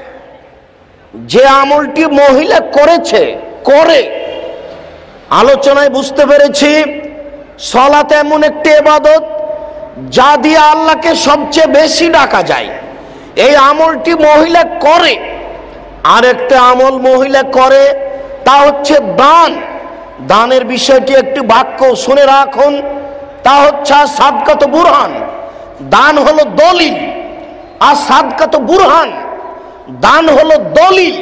যে আমলটি মহিলা করেছে, করে, আলোচনায় বুঝতে পেরেছি সালাত এমন একটি ইবাদত যা দিয়ে আল্লাহকে সবচেয়ে বেশি ডাকা যায়। এই আমলটি মহিলা করে। আরেকটা আমল মহিলা করে, তা হচ্ছে দান। দানের বিষয়টি একটি বাক্য শুনে রাখুন, তা হচ্ছে সাদকাত বুরহান। দান হলো দলিল, আর সাদকাত বুরহান, দান হলো দলিল।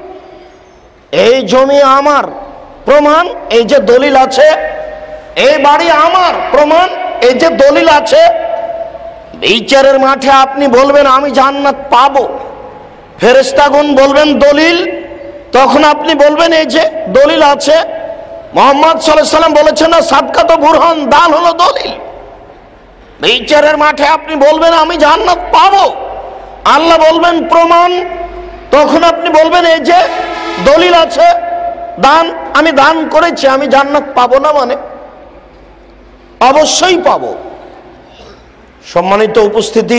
এই জমি আমার, প্রমাণ এই যে দলিল আছে। এই বাড়ি আমার, প্রমাণ এই যে দলিল আছে। বিচারের মাঠে আপনি বলবেন আমি জান্নাত পাবো, ফেরেশতাগণ বলবেন দলিল, তখন আপনি বলবেন এই যে দলিল আছে। মুহাম্মদ সাল্লাল্লাহু আলাইহি ওয়াসাল্লাম বলেছেন না সাদকাত বুরহান, দান হলো দলিল। বিচারের মাঠে আপনি বলবেন আমি জান্নাত পাবো, আল্লাহ বলবেন প্রমাণ, তখন আপনি বলবেন এই যে দলিল আছে, দান, আমি দান করেছি, আমি জান্নাত পাবো না মানে? অবশ্যই পাবো। সম্মানিত উপস্থিতি,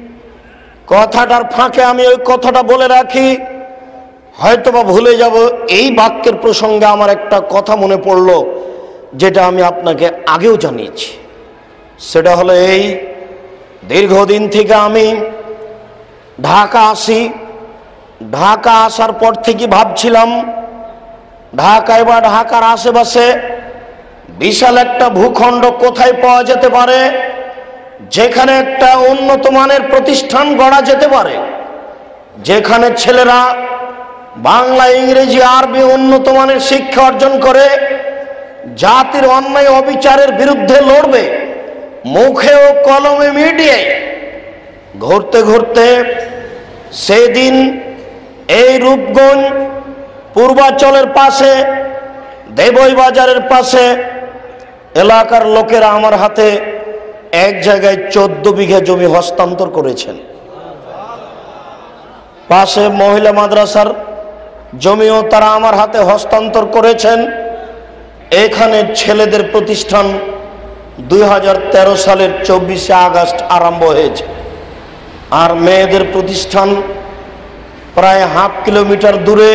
কথাটার ফাঁকে আমি ওই কথাটা বলে রাখি, হয়তোবা ভুলে যাব। এই বাক্যের প্রসঙ্গে আমার একটা কথা মনে পড়লো, যেটা আমি আপনাকে আগেও জানিয়েছি। সেটা হলো এই, দীর্ঘদিন থেকে আমি ঢাকা আসি। ঢাকা আসার পর থেকে ভাবছিলাম ঢাকায় বা ঢাকার আশেপাশে বিশাল একটা ভূখণ্ড কোথায় পাওয়া যেতে পারে, যেখানে একটা উন্নত মানের প্রতিষ্ঠান গড়া যেতে পারে, যেখানে ছেলেরা বাংলা, ইংরেজি, আরবি উন্নত মানের শিক্ষা অর্জন করে জাতির অন্যায় অবিচারের বিরুদ্ধে লড়বে, মুখে ও কলমে মিডিয়ায়। ঘুরতে ঘুরতে সেদিন এই রূপগঞ্জ পূর্বাচলের পাশে, দেবই বাজারের পাশে এলাকার লোকেরা আমার হাতে এক জায়গায় 14 বিঘা জমি হস্তান্তর করেছেন। পাশে মহিলা মাদ্রাসার জমিও তারা আমার হাতে হস্তান্তর করেছেন। এখানে ছেলেদের প্রতিষ্ঠান 2013 সালের 24শে আগস্ট আরম্ভ হয়েছে, আর মেয়েদের প্রতিষ্ঠান প্রায় হাফ কিলোমিটার দূরে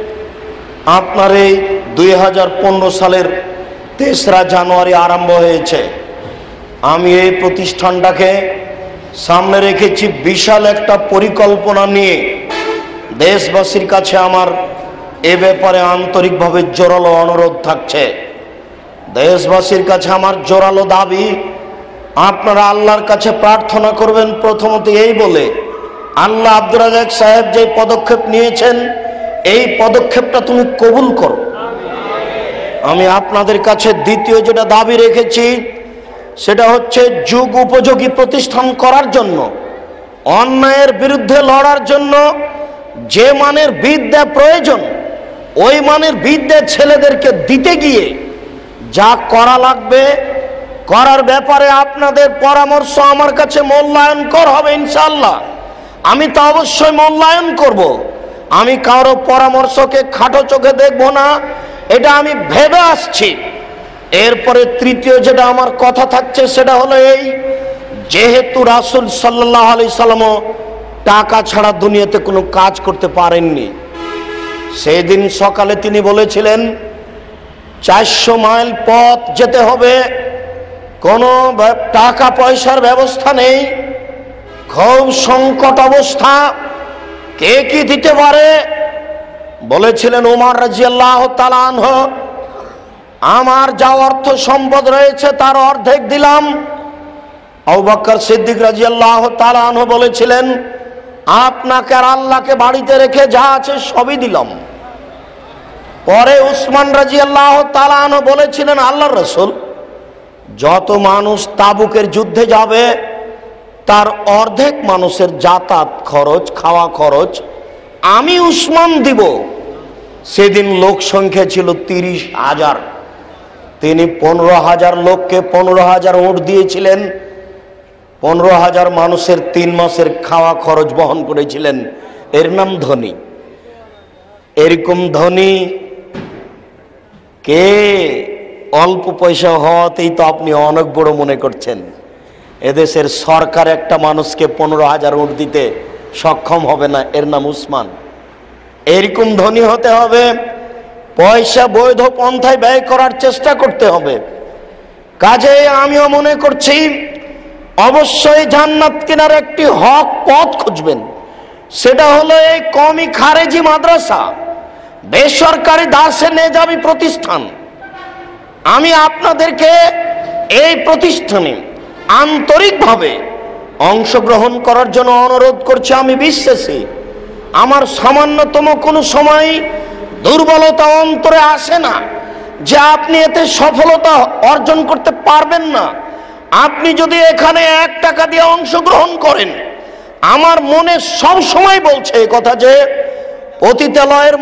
আপনার এই 2015 সালের 3রা জানুয়ারি আরম্ভ হয়েছে। আমি এই প্রতিষ্ঠানটাকে সামনে রেখেছি বিশাল একটা পরিকল্পনা নিয়ে। দেশবাসীর কাছে আমার এ ব্যাপারে আন্তরিকভাবে জোরালো অনুরোধ থাকছে। দেশবাসীর কাছে আমার জোরালো দাবি, আপনারা আল্লাহর কাছে প্রার্থনা করবেন প্রথমত এই বলে, আল্লাহ আব্দুর রাজ্জাক সাহেব যে পদক্ষেপ নিয়েছেন এই পদক্ষেপটা তুমি কবুল করো। আমি আপনাদের কাছে দ্বিতীয় যেটা দাবি রেখেছি সেটা হচ্ছে যুগ উপযোগী প্রতিষ্ঠান করার জন্য, অন্যায়ের বিরুদ্ধে লড়ার জন্য যে মানের বিদ্যা প্রয়োজন ওই মানের বিদ্যা ছেলেদেরকে দিতে গিয়ে যা করা লাগবে করার ব্যাপারে আপনাদের পরামর্শ আমার কাছে মূল্যায়ন করা হবে ইনশাআল্লাহ। আমি তা অবশ্যই মূল্যায়ন করব। আমি কারো পরামর্শকে খাটো চোখে দেখব না, এটা আমি ভেবে আসছি। এরপরে তৃতীয় যেটা আমার কথা থাকছে সেটা হলো এই, যেহেতু রাসূল সাল্লাল্লাহু আলাইহি সাল্লামও টাকা ছাড়া দুনিয়াতে কোনো কাজ করতে পারেননি, সেই দিন সকালে তিনি বলেছিলেন 400 মাইল পথ যেতে হবে, কোনো টাকা পয়সার ব্যবস্থা নেই, খুব সংকট অবস্থা, কে কি দিতে পারে? বলেছিলেন ওমর রাদিয়াল্লাহু তাআলা আনহু, আমার যা অর্থ সম্পদ রয়েছে তার অর্ধেক দিলাম। আবু বকর সিদ্দিক রাদিয়াল্লাহু তাআলা আনহু বলেছিলেন, আপনাকে আর আল্লাহকে বাড়িতে রেখে যা আছে সবই দিলাম। পরে উসমান রাদিয়াল্লাহু তাআলা আনহু বলেছিলেন, আল্লাহর রাসূল যত মানুষ তাবুকের যুদ্ধে যাবে তার অর্ধেক মানুষের যাতায়াত খরচ, খাওয়া খরচ আমি উসমান দিব। সেদিন লোক সংখ্যা ছিল 30,000। তিনি 15,000 লোককে 15,000 উট দিয়েছিলেন। 15,000 মানুষের 3 মাসের খাওয়া খরচ বহন করেছিলেন। এর নাম ধনী। এরকম ধনী কে? অল্প পয়সা হওয়াতেই তো আপনি অনেক বড় মনে করছেন। এদেশের সরকার একটা মানুষকে 15,000 উট দিতে সক্ষম হবে না। এর নাম উসমান। এরকম ধনী হতে হবে, পয়সা বৈধ পন্থায় ব্যয় করার চেষ্টা করতে হবে। কাজে আমিও মনে করছি অবশ্যই জান্নাত কেনার একটি হক পথ খুঁজবেন। সেটা হলো এই কওমি খারেজি মাদ্রাসা, বেসরকারি দার্সে নেজামি প্রতিষ্ঠান। আমি আপনাদেরকে এই প্রতিষ্ঠানে আন্তরিকভাবে অংশগ্রহণ করার জন্য অনুরোধ করছি। আমি বিশ্বাসী আমার সামান্যতম কোনো সময় দুর্বলতা অন্তরে আসে না যে আপনি এতে সফলতা অর্জন করতে পারবেন না। আপনি যদি এখানে 1 টাকা দিয়ে অংশগ্রহণ করেন, আমার মনে সব সময় বলছে এই কথা যে পতিতালয়ের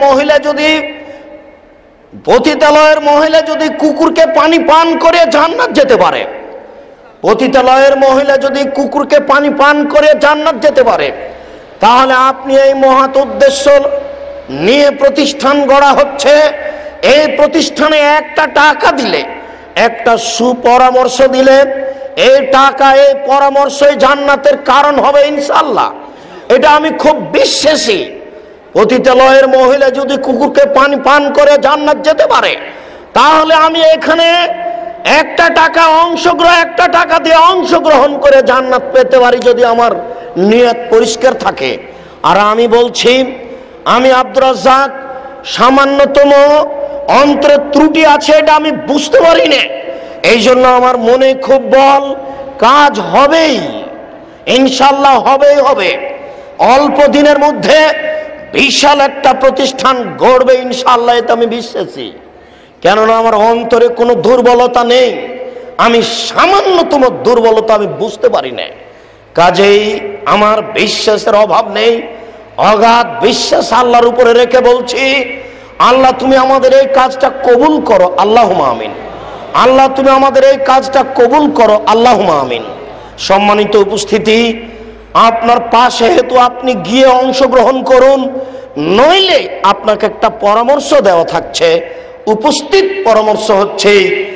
মহিলা যদি কুকুরকে পানি পান করে জান্নাত যেতে পারে, পতিতালয়ের মহিলা যদি কুকুরকে পানি পান করে জান্নাত যেতে পারে, তাহলে আপনি এই মহৎ উদ্দেশ্য নিয়ে প্রতিষ্ঠান গড়া হচ্ছে। এই প্রতিষ্ঠানে 1টা টাকা দিলে, একটা সুপরামর্শ দিলে, এই টাকা এই পরামর্শই জান্নাতের কারণ হবে ইনশাআল্লাহ। এটা আমি খুব বিশ্বাসী। পতিতালয়ের মহিলা যদি কুকুরকে পানি পান করে জান্নাত যেতে পারে, তাহলে আমি এখানে 1টা টাকা দিয়ে অংশগ্রহণ করে জান্নাত পেতে পারি যদি আমার নিয়ত পরিষ্কার থাকে। আর আমি বলছি, আমি আব্দুর রাজ্জাক সামান্যতম অন্তরে ত্রুটি আছে, এটা আমি বুঝতে পারি না। এই জন্য আমার মনে খুব বল, কাজ হবেই ইনশাল্লাহ, হবে। অল্প দিনের মধ্যে বিশাল একটা প্রতিষ্ঠান গড়বে ইনশাল্লাহ, এতে আমি বিশ্বাসী। কেননা আমার অন্তরে কোনো দুর্বলতা নেই। আমি সামান্যতম দুর্বলতা আমি বুঝতে পারি না। কাজেই আমার বিশ্বাসের অভাব নেই, অগাধ বিশ্বাস আল্লাহর উপরে রেখে বলছি, আল্লাহ তুমি আমাদের এই কাজটা কবুল করো, আল্লাহুম্মা আমিন। আল্লাহ তুমি আমাদের এই কাজটা কবুল করো, আল্লাহুম্মা আমিন। সম্মানিত উপস্থিতি, আপনার পাশে হেতু আপনি গিয়ে অংশগ্রহণ করুন, নইলে আপনাকে একটা পরামর্শ দেওয়া থাকছে। উপস্থিত পরামর্শ হচ্ছে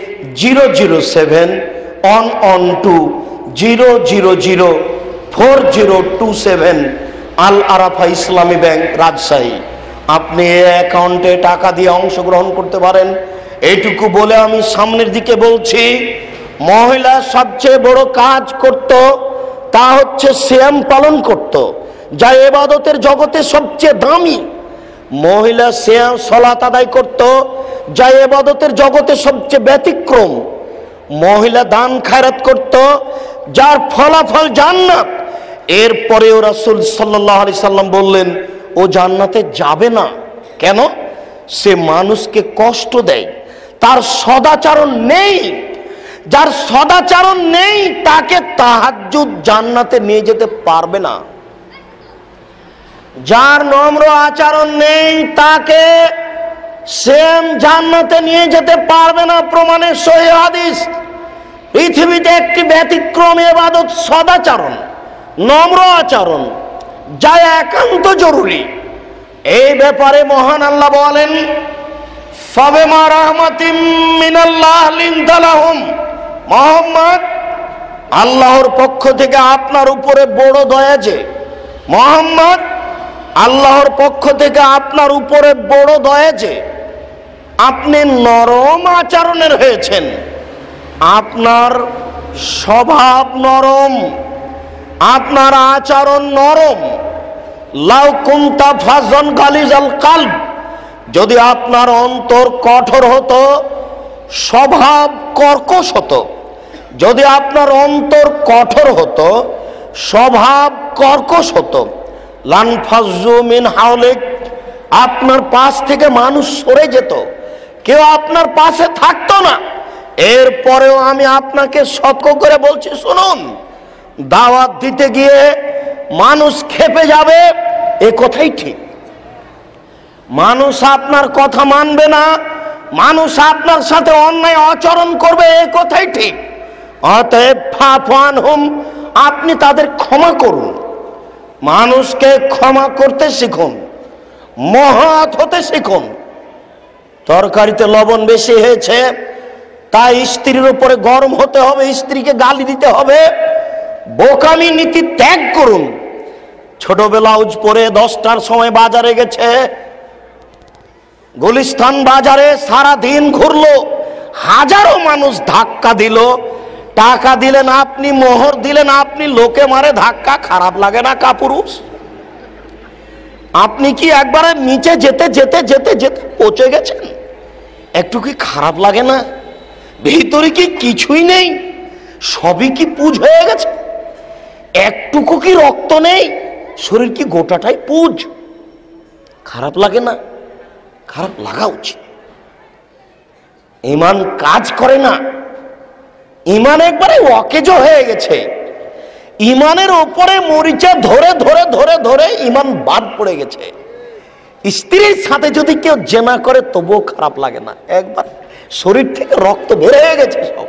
007-112-000-4027 আল আরাফা ইসলামী ব্যাংক, রাজশাহী। আপনি এই অ্যাকাউন্টে টাকা দিয়ে অংশগ্রহণ করতে পারেন। এইটুকু বলে আমি সামনের দিকে বলছি, মহিলা সবচেয়ে বড় কাজ করত, তা হচ্ছে সিয়াম পালন করত, যা ইবাদতের জগতে সবচেয়ে দামি। মহিলা সিয়াম সালাত আদায় করত, যা ইবাদতের জগতে সবচেয়ে ব্যতিক্রম। মহিলা দান খায়রাত করত, যার ফলাফল জান্নাত। এরপরেও রাসূল সাল্লাল্লাহু আলাইহি সাল্লাম বললেন, ও জান্নাতে যাবে না। কেন? সে মানুষকে কষ্ট দেয়, তার সদাচরণ নেই। যার সদাচরণ নেই তাকে তাহাজ্জুদ জান্নাতে নিয়ে যেতে পারবে না। যার নম্র আচরণ নেই তাকে সেম জান্নাতে নিয়ে যেতে পারবে না। প্রমাণে সহিহ হাদিস। পৃথিবীতে একটি ব্যতিক্রম ইবাদত সদাচরণ, নম্র আচরণ, যা একান্ত জরুরি। এই ব্যাপারে মহান আল্লাহ বলেন, ফাবিমা রাহমাতিম মিনাল্লাহ লিনতা লাহুম। মুহাম্মদ, আল্লাহর পক্ষ থেকে আপনার উপরে বড় দয়া যে, মুহাম্মদ, আল্লাহর পক্ষ থেকে আপনার উপরে বড় দয়া যে আপনি নরম আচরণের হয়েছেন। আপনার স্বভাব নরম, আপনার আচরণ নরম। লাউ কুনতা ফাযান গালিজাল কলব, যদি আপনার অন্তর কঠোর হতো, স্বভাব কর্কশ হতো, যদি আপনার অন্তর কঠোর হতো, স্বভাব কর্কশ হতো, লানফাজ্জু মিন হাওলিক, আপনার পাশ থেকে মানুষ সরে যেত, কেউ আপনার পাশে থাকতো না। এরপরেও আমি আপনাকে সতর্ক করে বলছি, শুনুন, দাওয়াত দিতে গিয়ে মানুষ খেপে যাবে, এ কথাই ঠিক। মানুষ আপনার কথা মানবে না, মানুষ আপনার সাথে অন্যায় আচরণ করবে, এ কথাই ঠিক। অতএব ফাফু আনহুম, আপনি তাদের ক্ষমা করুন। মানুষকে ক্ষমা করতে শিখুন, মহৎ হতে শিখুন। তরকারিতে লবণ বেশি হয়েছে, তাই স্ত্রীর উপরে গরম হতে হবে, স্ত্রীকে গালি দিতে হবে। বোকামি নীতি ত্যাগ করুন। ছোট ব্লাউজ পরে 10টার সময় বাজারে গেছে, গুলিস্তান বাজারে সারা দিন ঘুরলো, হাজারো মানুষ ধাক্কা দিল, টাকা দিলেন আপনি, মোহর দিলেন আপনি, লোকে মারে ধাক্কা, খারাপ লাগে না কাপুরুষ? আপনি কি একবারে নিচে যেতে যেতে যেতে যেতে পৌঁছে গেছেন? একটু কি খারাপ লাগে না? ভিতরে কি কিছুই নেই, সবই কি পুজ হয়ে গেছে? একটুকু কি রক্ত নেই, শরীর কি গোটাটাই পুজ? খারাপ লাগে না? খারাপ লাগা উচিত। ঈমান কাজ করে না, ঈমান একবারে অকেজো হয়ে গেছে। ঈমানের উপরে মরিচা ধরে ধরে ধরে ধরে ঈমান বাদ পড়ে গেছে। স্ত্রীর সাথে যদি কেউ জেনা করে তবুও খারাপ লাগে না, একবার শরীর থেকে রক্ত বের হয়ে গেছে সব।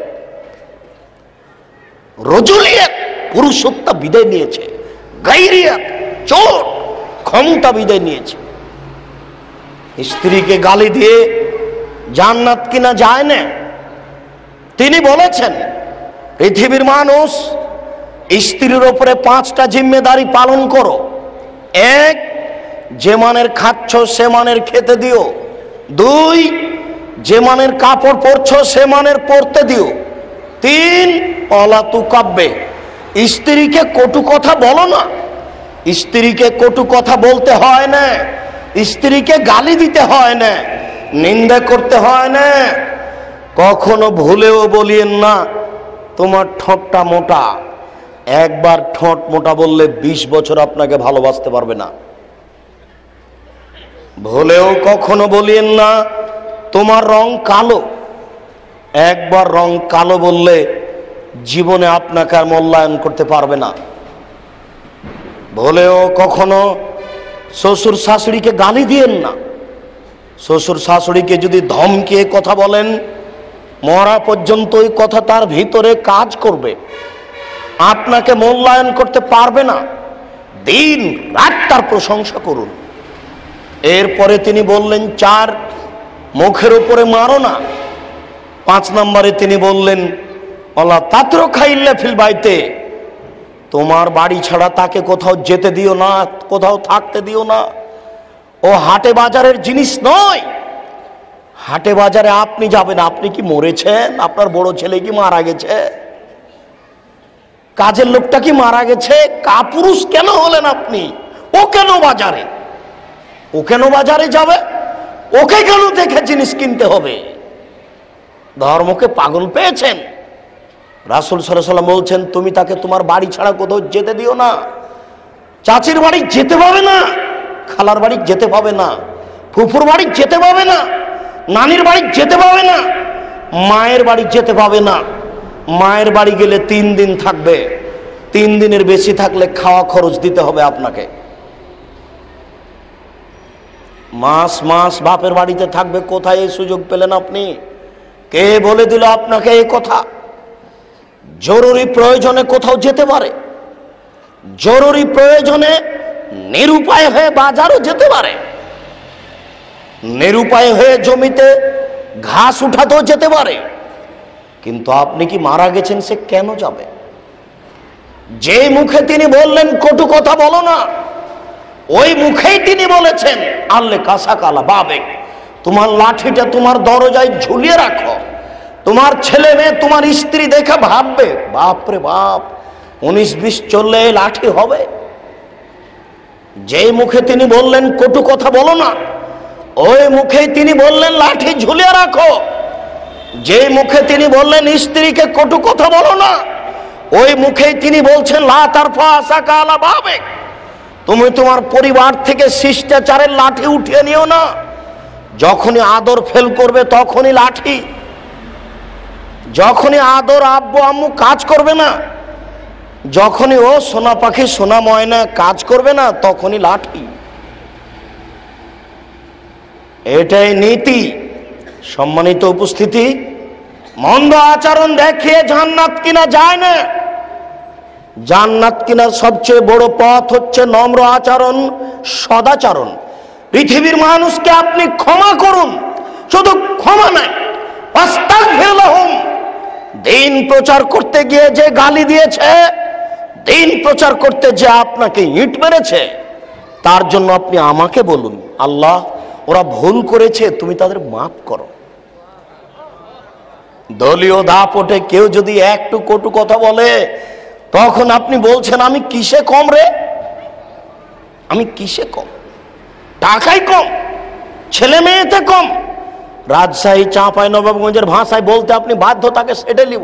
রজুলিয়াত পুরুষত্ব বিদায় নিয়েছে, গাইরিয়াত চোট ক্ষমতা বিদায় নিয়েছে। স্ত্রীকে গালি দিয়ে জান্নাত কিনা যায় না। তিনি বলেছেন, পৃথিবীর মানুষ, স্ত্রীর উপরে 5টা জিম্মেদারি পালন করো। 1, যে মানের খাচ্ছ সে মানের খেতে দিও। 2, যে মানের কাপড় পরছো সে মানের পরতে দিও। 3, অলা তুকাব্বে, স্ত্রীকে কটু কথা বলো না। স্ত্রীকে কটু কথা বলতে হয় না, স্ত্রীকে গালি দিতে হয় না, নিন্দা করতে হয় না। কখনো ভুলেও বলিয়েন না তোমার ঠোঁটটা মোটা। একবার ঠোঁট মোটা বললে 20 বছর আপনাকে ভালোবাসতে পারবে না। ভুলেও কখনো বলিয়েন না তোমার রং কালো। একবার রং কালো বললে জীবনে আপনাকে আর মূল্যায়ন করতে পারবে না। ভুলেও কখনো শ্বশুর শাশুড়িকে গালি দিয়েন না। শ্বশুর শাশুড়িকে যদি ধমকিয়ে কথা বলেন, মরা পর্যন্ত ওই কথা তার ভিতরে কাজ করবে, আপনাকে মূল্যায়ন করতে পারবে না। দিন রাত তার প্রশংসা করুন। এরপরে তিনি বললেন 4, মুখের উপরে মারো না। 5 নম্বরে তিনি বললেন, আল্লাহ তাত্র খাইল্লা ফিল বাইতে, তোমার বাড়ি ছাড়া তাকে কোথাও যেতে দিও না, কোথাও থাকতে দিও না। ও হাটে বাজারের জিনিস নয়। হাটে বাজারে আপনি যাবেন, আপনি কি মরেছেন? আপনার বড় ছেলে কি মারা গেছে? কাজের লোকটা কি মারা গেছে? কাপুরুষ কেন হলেন আপনি? ও কেন বাজারে? ও কেন বাজারে যাবে? ওকে কেন দেখে জিনিস কিনতে হবে? ধর্মকে পাগল পেয়েছেন? রাসূল সাল্লাল্লাহু আলাইহি ওয়াসাল্লাম বলছেন, তুমি তাকে তোমার বাড়ি ছাড়া কোথাও যেতে দিও না। চাচির বাড়ি যেতে পাবে না, খালার বাড়ি যেতে পাবে না, ফুফুর বাড়ি যেতে পাবে না, নানির বাড়ি যেতে পাবে না, মায়ের বাড়ি যেতে পাবে না। মায়ের বাড়ি গেলে 3 দিন থাকবে, 3 দিনের বেশি থাকলে খাওয়া খরচ দিতে হবে আপনাকে। মাস মাস বাপের বাড়িতে থাকবে, কোথায় এই সুযোগ পেলেন আপনি? কে বলে দিল আপনাকে এই কথা? জরুরি প্রয়োজনে কোথাও যেতে পারে, জরুরি প্রয়োজনে নিরুপায় হয়ে বাজারও যেতে পারে, নিরুপায় হয়ে জমিতে ঘাস উঠাতেও যেতে পারে। কিন্তু আপনি কি মারা গেছেন, সে কেন যাবে? যে মুখে তিনি বললেন কটু কথা বলো না, ওই মুখেই তিনি বলেছেন আল্লে কাসা কালা বাবে, তোমার লাঠিটা তোমার দরজায় ঝুলিয়ে রাখো। তোমার ছেলে মেয়ে, তোমার স্ত্রী দেখে ভাববে, বাপরে বাপ, 19-20 চললে লাঠি হবে। যে মুখে তিনি বললেন কটু কথা বলো না, ওই মুখেই তিনি বললেন লাঠি ঝুলিয়ে রাখো। যে মুখে তিনি বললেন স্ত্রীকে কটু কথা বলো না, ওই মুখেই তিনি বলছেন লা তারফা আসাকা আলা বাবে, তুমি তোমার পরিবার থেকে শিষ্টাচারের লাঠি উঠিয়ে নিও না। যখনই আদর ফেল করবে তখনই লাঠি। যখনই আদর আব্বু আম্মু কাজ করবে না, যখনই ও সোনা পাখি সোনা ময়না কাজ করবে না, তখনই লাঠি। এটাই নীতি। সম্মানিত উপস্থিতি, মন্দ আচরণ দেখিয়ে জান্নাত কিনা যায় না। জান্নাত কিনার সবচেয়ে বড় পথ হচ্ছে নম্র আচরণ, সদাচরণ। পৃথিবীর মানুষকে আপনি ক্ষমা করুন, শুধু ক্ষমা নাই, আস্তাগফির লাহুম। দিন প্রচার করতে গিয়ে যে গালি দিয়েছে, দিন প্রচার করতে যে আপনাকে ইট মেরেছে, তার জন্য আপনি আমাকে বলুন, আল্লাহ ওরা ভুল করেছে, তুমি তাদের মাফ করো। দলীয় দাপটে কেউ যদি একটু কটু কথা বলে, তখন আপনি বলছেন আমি কিসে কম রে? আমি কিসে কম? টাকাই কম, ছেলে মেয়েতে কম। রাজশাহী চাঁপাইনবাবগঞ্জের ভাষায় বলতে আপনি বাধ্য, তাকে সেটে নিব।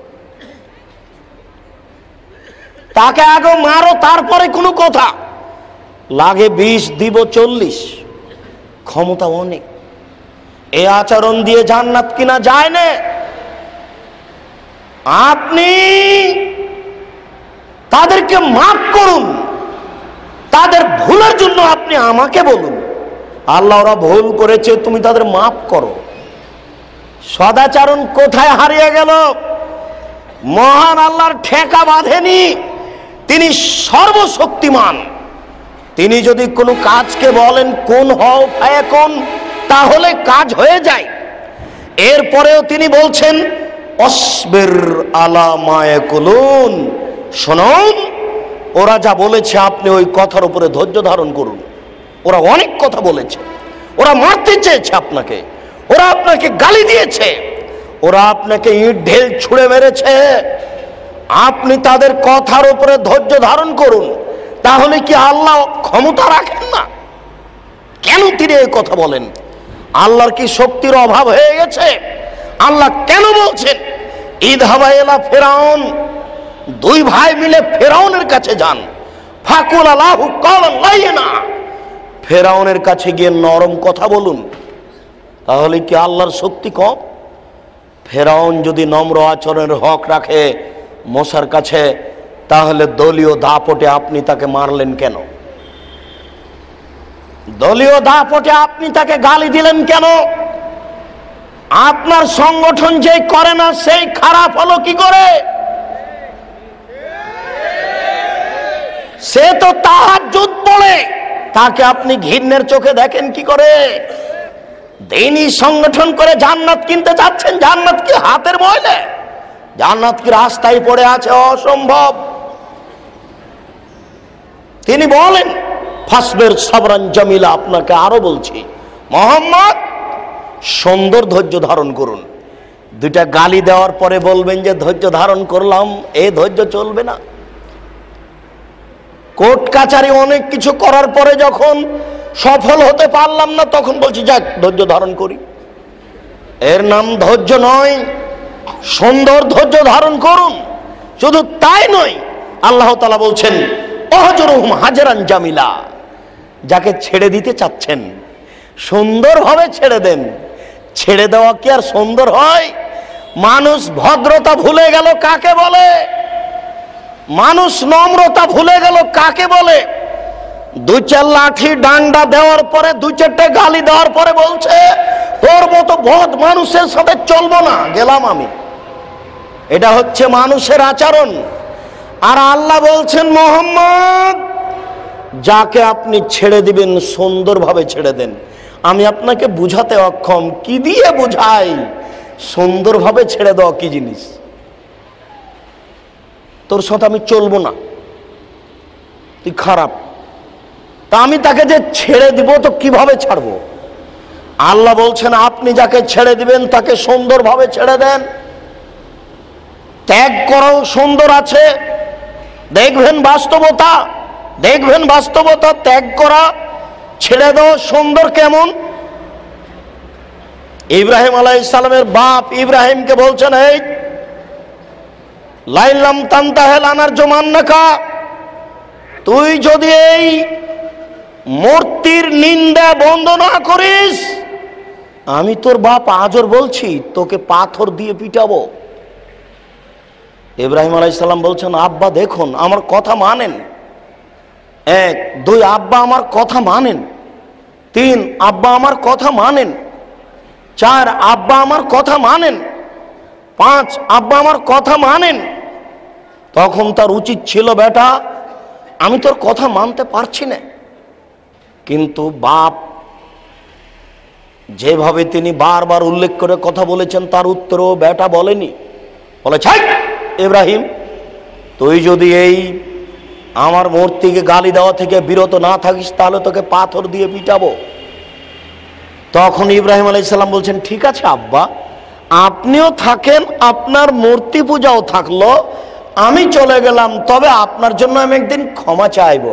তাকে আগে মারো, তারপরে কোনো কথা। লাগে 20 দিব 40, ক্ষমতা অনেক। এই আচরণ দিয়ে জান্নাত কিনা যায় না। আপনি তাদেরকে মাফ করুন, তাদের ভুলের জন্য আপনি আমাকে বলুন, আল্লাহ ওরা ভুল করেছে, তুমি তাদের মাফ করো। সদাচরণ কোথায় হারিয়ে গেল? মহান আল্লাহর ঠেকা বাঁধেনি। তিনি সর্বশক্তিমান। তিনি যদি কোনো কাজকে বলেন কোন হও ফায়াকুন, তাহলে কাজ হয়ে যায়। এরপরেও তিনি বলছেন অসবির আলা মা ইয়াকুলুন, শুনুন ওরা যা বলেছে আপনি ওই কথার উপরে ধৈর্য ধারণ করুন। ওরা অনেক কথা বলেছে, ওরা মারতে চেয়েছে আপনাকে, ওরা আপনাকে গালি দিয়েছে, ওরা আপনাকে ইট ঢেল ছুঁড়ে মেরেছে, আপনি তাদের কথার উপরে ধৈর্য ধারণ করুন। তাহলে কি আল্লাহ ক্ষমতা রাখেন না? কেন তিনি এই কথা বলেন? আল্লাহর কি শক্তির অভাব হয়ে গেছে? আল্লাহ কেন বলছেন ইযহাবা ইলা ফিরাউন? দুই ভাই মিলে ফেরাউনের কাছে যান। ফাকুল আলাহু কওলান লাইয়িনা, ফেরাউনের কাছে গিয়ে নরম কথা বলুন। তাহলে কি আল্লাহর শক্তি কম? ফেরাউন যদি নম্র আচরণের হক রাখে মুসার কাছে, তাহলে দলীয় দাপটে আপনি তাকে মারলেন কেন? দলীয় দাপটে আপনি তাকে গালি দিলেন কেন? আপনার সংগঠন যে করে না সেই খারাপ হলো কি করে? সে তো তাহাজ্জুদ পড়ে, তাকে আপনি ঘৃণের চোখে দেখেন কি করে? দিনই সংগঠন করে জান্নাত কিনতে চাচ্ছেন। জান্নাত কি হাতের ময়লা? জান্নাত কি রাস্তায় পড়ে আছে? অসম্ভব। তিনি বলেন ফাসবির সাবরান জামিলা। আপনাকে আরো বলছি, মুহাম্মদ সুন্দর ধৈর্য ধারণ করুন। দুইটা গালি দেওয়ার পরে বলবেন যে ধৈর্য ধারণ করলাম, এই ধৈর্য চলবে না। কোর্ট কাচারি অনেক কিছু করার পরে যখন সফল হতে পারলাম না, তখন বলছি যাক ধৈর্য ধারণ করি। এর নাম ধৈর্য নয়। সুন্দর ধৈর্য ধারণ করুন। শুধু তাই নয়, আল্লাহ তাআলা বলছেন ওহজুরহুম হাজরান জামিলা। যাকে ছেড়ে দিতে চাচ্ছেন সুন্দরভাবে ছেড়ে দেন। ছেড়ে দেওয়া কি আর সুন্দর হয়? মানুষ ভদ্রতা ভুলে গেল কাকে বলে? মানুষ নম্রতা ভুলে গেল কাকে বলে? দুই চার লাঠি ডান্ডা দেওয়ার পরে, দুই চারটে গালি দেওয়ার পরে বলছে তোর মতো বদ মানুষের সাথে চলবো না, গেলাম আমি। এটা হচ্ছে মানুষের আচরণ। আর আল্লাহ বলছেন মুহাম্মদ যাকে আপনি ছেড়ে দিবেন সুন্দরভাবে ছেড়ে দেন। আমি আপনাকে বুঝাতে অক্ষম, কি দিয়ে বুঝাই সুন্দরভাবে ছেড়ে দেওয়া কি জিনিস? তোর সাথে আমি চলবো না, তুই খারাপ। তা আমি তাকে যে ছেড়ে দিব তো কিভাবে ছাড়বো? আল্লাহ বলছেন আপনি যাকে ছেড়ে দিবেন তাকে সুন্দরভাবে ছেড়ে দেন। ত্যাগ করাও সুন্দর আছে, দেখবেন বাস্তবতা, দেখবেন বাস্তবতা। ত্যাগ করা, ছেড়ে দেওয়া সুন্দর কেমন? ইব্রাহিম আলাইহিস সালামের বাপ ইব্রাহিমকে বলছেন এই লাইলাম তানতাহেল আনার জমান্নাকা, তুই যদি এই মূর্তির নিন্দা বন্ধ না করিস, আমি তোর বাপ আজর বলছি তোকে পাথর দিয়ে পিটাবো। ইব্রাহিম আলাইহিস সালাম বলছেন, আব্বা দেখুন আমার কথা মানেন। 1 2 আব্বা আমার কথা মানেন। 3 আব্বা আমার কথা মানেন। 4 আব্বা আমার কথা মানেন। 5 আব্বা আমার কথা মানেন। তখন তার উচিত ছিল, বেটা আমি তোর কথা মানতে পারছি না। কিন্তু বাপ যেভাবে তিনি বারবার উল্লেখ করে কথা বলেছেন, তার উত্তরও বেটা বলেনি। বলে, ছাই ইব্রাহিম, তুই যদি এই আমার মূর্তিকে গালি দেওয়া থেকে বিরত না থাকিস তাহলে তোকে পাথর দিয়ে পিটাবো। তখন ইব্রাহিম আলাইহিস সালাম বলছেন, ঠিক আছে আব্বা, আপনিও থাকেন, আপনার মূর্তি পূজাও থাকলো, আমি চলে গেলাম, তবে আপনার জন্য আমি একদিন ক্ষমা চাইব।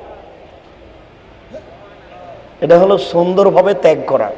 এটা হলো সুন্দরভাবে ত্যাগ করা।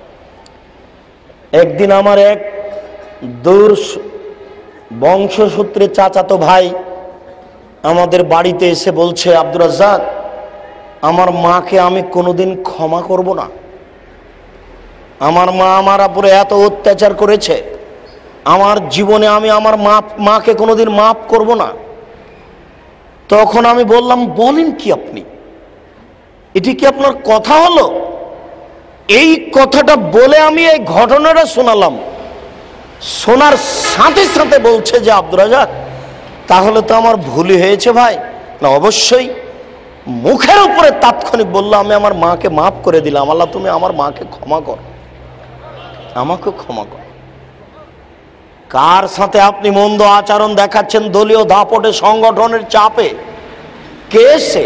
একদিন আমার এক দূর বংশসূত্রে চাচাতো ভাই আমাদের বাড়িতে এসে বলছে, আব্দুর রাজ্জাক, আমার মাকে আমি কোনোদিন ক্ষমা করব না। আমার মা আমার উপরে এত অত্যাচার করেছে, আমার জীবনে আমি আমার মাকে কোনোদিন মাফ করব না। তখন আমি বললাম, বলেন কি আপনি, এটি কি আপনার কথা হলো? এই কথাটা বলে আমি এই ঘটনাটা শোনালাম। শোনার সাথে সাথে বলছে যে, আব্দুর রাজ্জাক, তাহলে তো আমার ভুলই হয়েছে ভাই। না, অবশ্যই। মুখের উপরে তাৎক্ষণিক বললো, আমি আমার মাকে মাফ করে দিলাম, আল্লাহ তুমি আমার মাকে ক্ষমা কর, আমাকে ক্ষমা কর। কার সাথে আপনি মন্দ আচরণ দেখাচ্ছেন দলীয় দাপটে, সংগঠনের চাপে? কে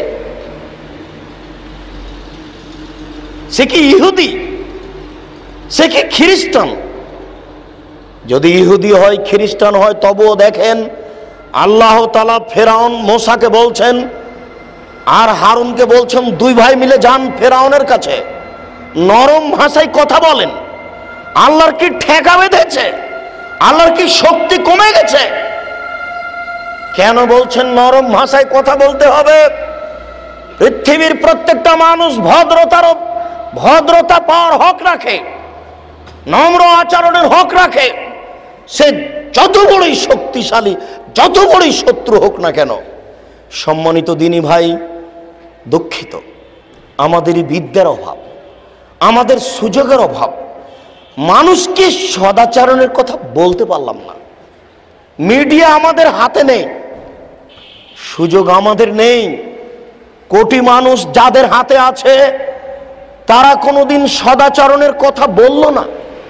সে কি ইহুদি? সে কি খ্রিস্টান? যদি ইহুদি হয়, খ্রিস্টান হয়, তবুও দেখেন আল্লাহ তাআলা ফেরাউন মোসাকে বলছেন আর হারুনকে বলছেন, 2 ভাই মিলে যান ফেরাউনের কাছে, নরম ভাষায় কথা বলেন। আল্লাহর কি ঠেকা বেঁধেছে? আল্লাহর কি শক্তি কমে গেছে? কেন বলছেন নরম ভাষায় কথা বলতে হবে? পৃথিবীর প্রত্যেকটা মানুষ ভদ্রতা পাওয়ার হক রাখে, নম্র আচরণের হক রাখে। সে যত বড়ই শক্তিশালী, যত বড়ই শত্রু হোক না কেন। সম্মানিত দিনী ভাই, দুঃখিত, আমাদেরই বিদ্যার অভাব, আমাদের সুযোগের অভাব, মানুষকে সদাচরণের কথা বলতে পারলাম না। মিডিয়া আমাদের হাতে নেই, সুযোগ আমাদের নেই। কোটি মানুষ যাদের হাতে আছে, তারা কোনোদিন সদাচরণের কথা বলল না।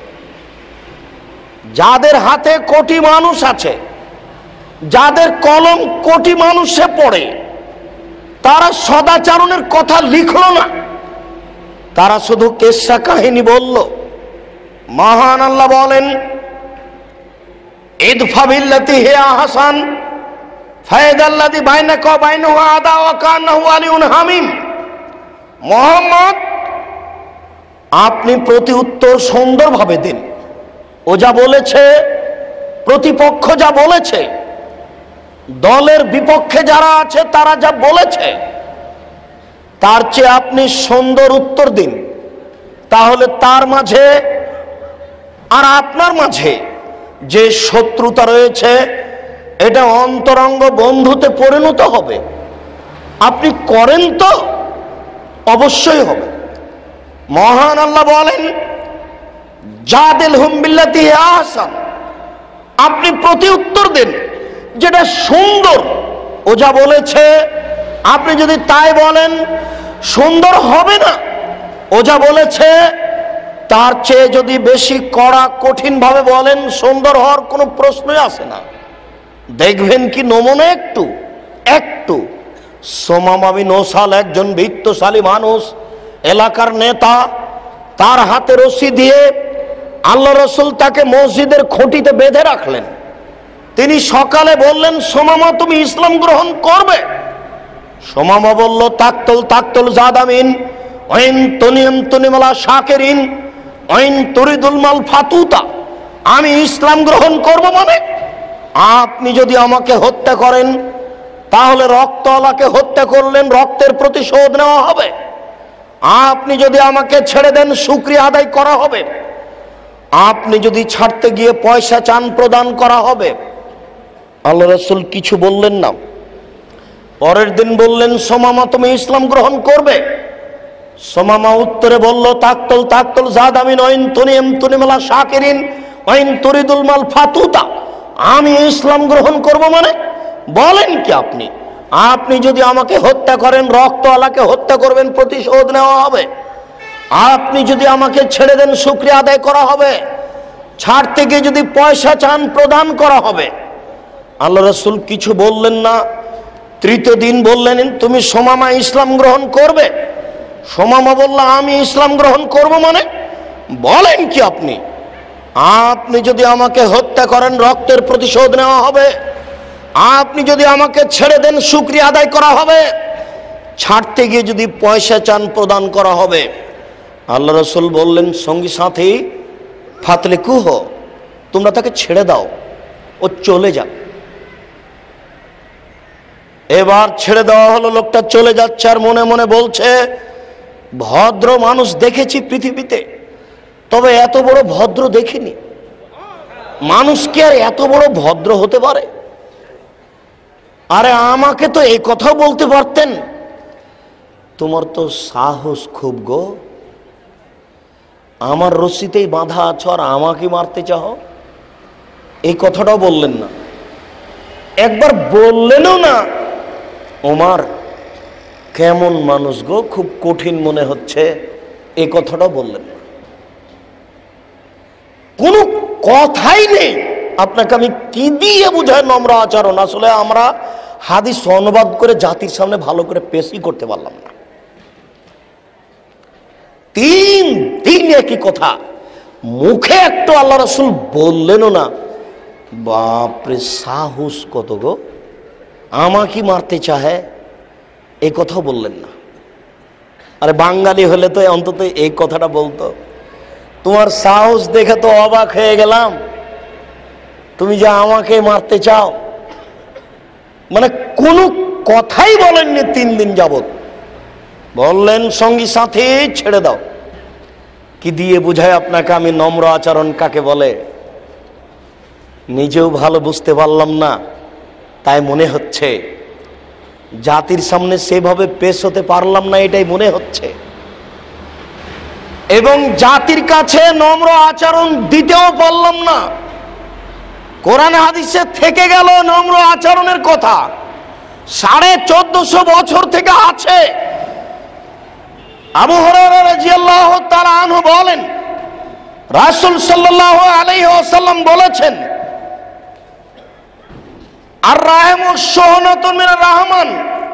যাদের হাতে কোটি মানুষ আছে, যাদের কলম কোটি মানুষে পড়ে, তারা সদাচরণের কথা লিখলো না, তারা শুধু কেসা কাহিনী বলল। মহান আল্লাহ বলেন, ইদফা বিল্লাতি হিয়া আহসান ফায়দাল্লাযী বাইনাকা ওয়া বাইনাহু আদাওয়া কান্নাহু আলিউন হামিম। মুহাম্মদ, আপনি প্রতি উত্তর সুন্দরভাবে দিন। ও যা বলেছে, প্রতিপক্ষ যা বলেছে, দলের বিপক্ষে যারা আছে তারা যা বলেছে, তার চেয়ে আপনি সুন্দর উত্তর দিন। তাহলে তার মাঝে আর আপনার মাঝে যে শত্রুতা রয়েছে, এটা অন্তরঙ্গ বন্ধুতে পরিণত হবে। আপনি করেন তো? অবশ্যই হবে। মহান আল্লাহ বলেন, জাদিলহুম বিল্লাতি হিয়া আহসান, আপনি প্রতি উত্তর দেন যেটা সুন্দর। ও যা বলেছে আপনি যদি তাই বলেন, সুন্দর হবে না। ও যা বলেছে তার চেয়ে যদি বেশি কড়া কঠিন ভাবে বলেন, সুন্দর হওয়ার কোনো প্রশ্নই আসে না। দেখবেন কি নমুনা একটু সোমামা বিন ওসাল, একজন বিত্তশালী মানুষ, এলাকার নেতা, তার হাতে রশি দিয়ে আল্লাহ রাসূল তাকে মসজিদের খুঁটিতে বেঁধে রাখলেন। তিনি সকালে বললেন, সোমামা তুমি ইসলাম গ্রহণ করবে? সোমামা বলল, তাকতুল জাদামিন ওয়াইন তুনিমালা শাকিরিন ওয়াইন তুরিদুল মাল ফাতুতা। আমি ইসলাম গ্রহণ করব মানে? আপনি যদি আমাকে হত্যা করেন, তাহলে রক্তওয়ালাকে হত্যা করলেন, রক্তের প্রতিশোধ নেওয়া হবে। আপনি যদি আমাকে ছেড়ে দেন, শুকরিয়া আদায় করা হবে। আপনি যদি ছাড়তে গিয়ে পয়সা চান, প্রদান করা হবে। আল্লাহ রাসূল কিছু বললেন না। পরের দিন বললেন, সুমামা তুমি ইসলাম গ্রহণ করবে? সুমামা উত্তরে বলল, তাকতুল তাকতুল জাদামিন ওয়াইন তুনিম তুনিমালা শাকিরিন ওয়াইন তুরিদুল মাল ফাতুতা। আমি ইসলাম গ্রহণ করব মানে? বলেন কি আপনি? আপনি যদি আমাকে হত্যা করেন, রক্তওয়ালাকে হত্যা করবেন, প্রতিশোধ নেওয়া হবে। আপনি যদি আমাকে ছেড়ে দেন, শুকরিয়া আদায় করা হবে। ছাড়তে গিয়ে যদি পয়সা চান, প্রদান করা হবে। আল্লাহ রাসূল কিছু বললেন না। তৃতীয় দিন বললেন, তুমি সুমামা ইসলাম গ্রহণ করবে? সুমামা বলল, আমি ইসলাম গ্রহণ করব মানে? বলেন কি আপনি? আপনি যদি আমাকে হত্যা করেন, রক্তের প্রতিশোধ নেওয়া হবে। আপনি যদি আমাকে ছেড়ে দেন, শুকরিয়া আদায় করা হবে। ছাড়তে গিয়ে যদি পয়সা চান, প্রদান করা হবে। আল্লাহ রাসূল বললেন, সঙ্গী সাথী ফাতলে কুহ, তোমরা তাকে ছেড়ে দাও, ও চলে যাক। এবার ছেড়ে দেওয়া হলো। লোকটা চলে যাচ্ছে আর মনে মনে বলছে, ভদ্র মানুষ দেখেছি পৃথিবীতে, তবে এত বড় ভদ্র দেখিনি। মানুষ কি আর এত বড় ভদ্র হতে পারে? আরে আমাকে তো এই কথাও বলতে পারতেন, তোমার তো সাহস খুব গো, আমার রশিতেই বাঁধা আছো আর আমাকে মারতে চাও। এই কথাটাও বললেন না। একবার বললেনও না, ওমর কেমন মানুষ গো, খুব কঠিন মনে হচ্ছে, এই কথাটাও বললেন না। কোনো কথাই নেই। আপনাকে আমি কি দিয়ে বুঝাই নম্র আচরণ? আসলে আমরা হাদিস অনুবাদ করে জাতির সামনে ভালো করে পেশই করতে পারলাম না। 3 দিন একই কথা, মুখে একটু আল্লাহ রাসূল বললেনও না। বাপরে, সাহস কত গো, আমাকে মারতে চাহে, এই কথাও বললেন না। আরে বাঙালি হলে তো অন্তত এই কথাটা বলতো, তোমার সাহস দেখে তো অবাক হয়ে গেলাম, তুমি যে আমাকে মারতে চাও। মানে কোনো কথাই বলেননি 3 দিন যাবত। বললেন, সঙ্গী সাথী ছেড়ে দাও। কি দিয়ে বুঝায় আপনাকে আমি নম্র আচরণ কাকে বলে? নিজেও ভালো বুঝতে পারলাম না, তাই মনে হচ্ছে জাতির সামনে সেভাবে পেশ হতে পারলাম না, এটাই মনে হচ্ছে। এবং জাতির কাছে নম্র আচরণ দিতেও পারলাম না। কোরআন হাদিসে থেকে গেল নম্র আচরণের কথা, 1450 বছর থেকে আছে। আবু হুরায়রা রাদিয়াল্লাহু তাআলা আনহু বলেন, রাসূল সাল্লাল্লাহু আলাইহি ওয়াসাল্লাম বলেছেন, আর রাহমু সুহনাতুন মিনার রাহমান,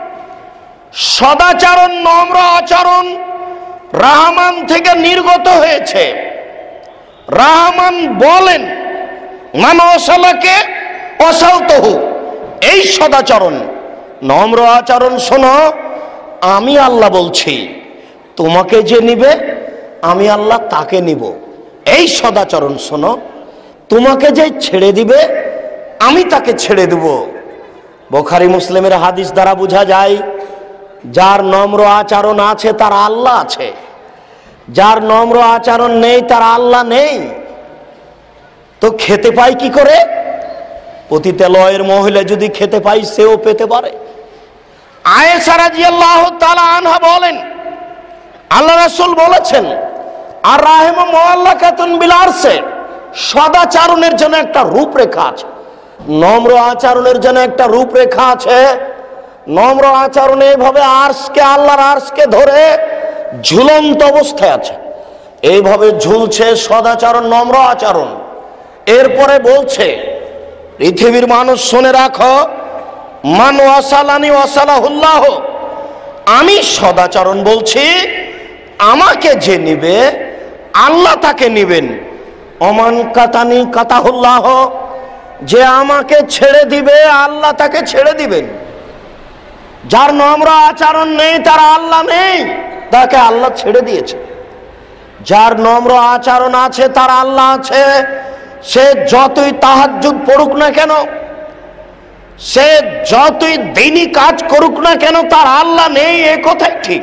সদাচরণ নম্র আচরণ রাহমান থেকে নির্গত হয়েছে। রাহমান বলেন, মান ওয়াসালাকে ওয়াসালতুহু, এই সদাচরণ নম্র আচরণ শোনো, আমি আল্লাহ বলছি, তোমাকে যে নিবে আমি আল্লাহ তাকে নিব। এই সদাচরণ শোনো, তোমাকে যে ছেড়ে দিবে আমি তাকে ছেড়ে দেব। বুখারী মুসলিমের হাদিস দ্বারা বোঝা যায়, যার নম্র আচরণ আছে তার আল্লাহ আছে, যার নম্র আচরণ নেই তার আল্লাহ নেই। তো খেতে পাই কি করে? পতিতালয়ের মহিলা যদি খেতে পাই, সেও পেতে পারে। আয়েশা রাদিয়াল্লাহু তাআলা আনহা বলেন, আল্লাহ রাসূল বলেছেন, আর রাহিমু মুআল্লাকাতুন বিল আরশে, সদাচরণের জন্য একটা রূপরেখা আছে, নম্র আচরণের জন্য একটা রূপরেখা আছে। নম্র আচরণ এইভাবে আরশকে, আল্লাহর আরশকে ধরে ঝুলন্ত অবস্থায় আছে, এইভাবে ঝুলছে সদাচরণ, নম্র আচরণ। এরপরে বলছে, পৃথিবীর মানুষ শুনে রাখো, মান ওয়াসালানি ওয়াসালাহুল্লাহ, আমি সদাচরণ বলছি, আমাকে যে নিবে আল্লাহ তাকে নিবেন। অমান কাতানি কাতাহুল্লাহ, যে আমাকে ছেড়ে দিবে আল্লাহ তাকে ছেড়ে দিবেন। যার নম্র আচরণ নেই তার আল্লাহ নেই, তাকে আল্লাহ ছেড়ে দিয়েছে। যার নম্র আচরণ আছে তার আল্লাহ আছে। সে যতই তাহাজ্জুদ পড়ুক না কেন, সে যতই দিনী কাজ করুক না কেন, তার আল্লাহ নেই, এ কথাই ঠিক।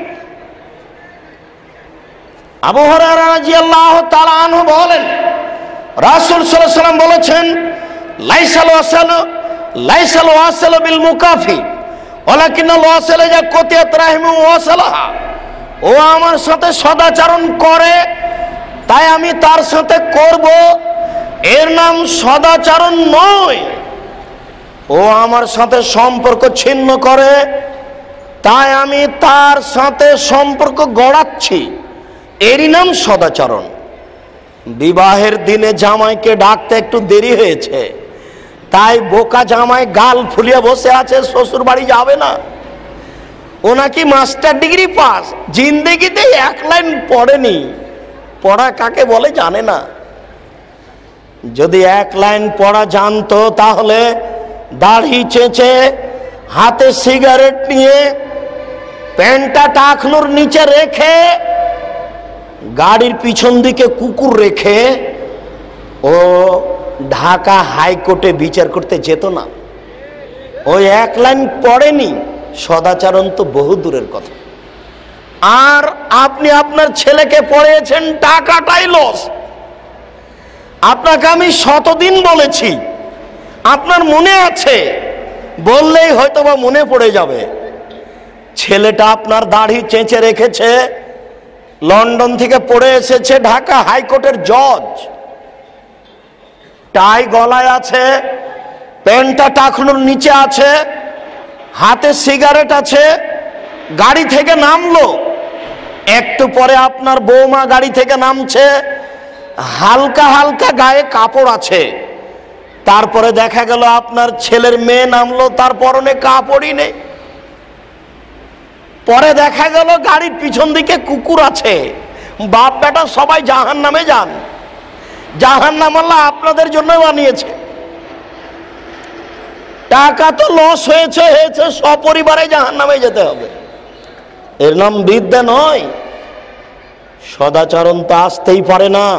আবু হুরায়রা রাদিয়াল্লাহু তাআলা আনহু বলেন, রাসূল সাল্লাল্লাহু আলাইহি ওয়াসাল্লাম বলেছেন, লাইসাল ওয়াসালু লাইসাল ওয়াসিল বিল মুকাফি ওয়ালাকিনাল ওয়াসিল যা কতিয়াত রাহিমু ওয়াসালাহা। ও আমার সাথে সদাচরণ করে তাই আমি তার সাথে করব, এর নাম সদাচরণ নয়। ও আমার সাথে সম্পর্ক ছিন্ন করে তাই আমি তার সাথে সম্পর্ক গড়াচ্ছি, এরই নাম সদাচরণ। বিবাহের দিনে জামাইকে ডাকতে একটু দেরি হয়েছে, তাই বোকা জামাই গাল ফুলিয়ে বসে আছে, শ্বশুর বাড়ি যাবে না। ও নাকি মাস্টার ডিগ্রি পাস, জিন্দেগিতে এক লাইন পড়েনি। পড়া কাকে বলে জানে না। যদি এক লাইন পড়া জানতো তাহলে দাড়ি চেঁচে, হাতে সিগারেট নিয়ে, প্যান্টটা টাকনুর নিচে রেখে, গাড়ির পিছন দিকে কুকুর রেখে ও ঢাকা হাইকোর্টে বিচার করতে যেত না। ওই এক লাইন পড়েনি, সদাচরণ তো বহু দূরের কথা। আর আপনি আপনার ছেলেকে পড়িয়েছেন, টাকাটাই লস। আপনাকে আমি শতদিন বলেছি, আপনার মনে আছে, বললেই হয়তো বা মনে পড়ে যাবে। ছেলেটা আপনার দাড়ি চেঁচে রেখেছে, লন্ডন থেকে পড়ে এসেছে ঢাকা হাইকোর্টের জজ, টাই গলায় আছে, প্যান্টটা টাকনুর নিচে আছে, হাতে সিগারেট আছে, গাড়ি থেকে নামলো। একটু পরে আপনার বৌমা গাড়ি থেকে নামছে, হালকা হালকা গায়ে কাপড় আছে। তারপরে দেখা গেল আপনার ছেলের মেয়ে নামলো, তার পরনে কাপড়ই নেই। পরে দেখা গেল গাড়ির পিছন দিকে কুকুর আছে। বাপ বেটা সবাই জাহান্নামে যান। জাহান্নাম আল্লাহ আপনাদের জন্য বানিয়েছে। টাকা তো লস হয়েছে, সপরিবারে জাহান্নামে যেতে হবে। এর নাম বিদ্যা নয়। সদাচরণ তো আসতেই পারে না।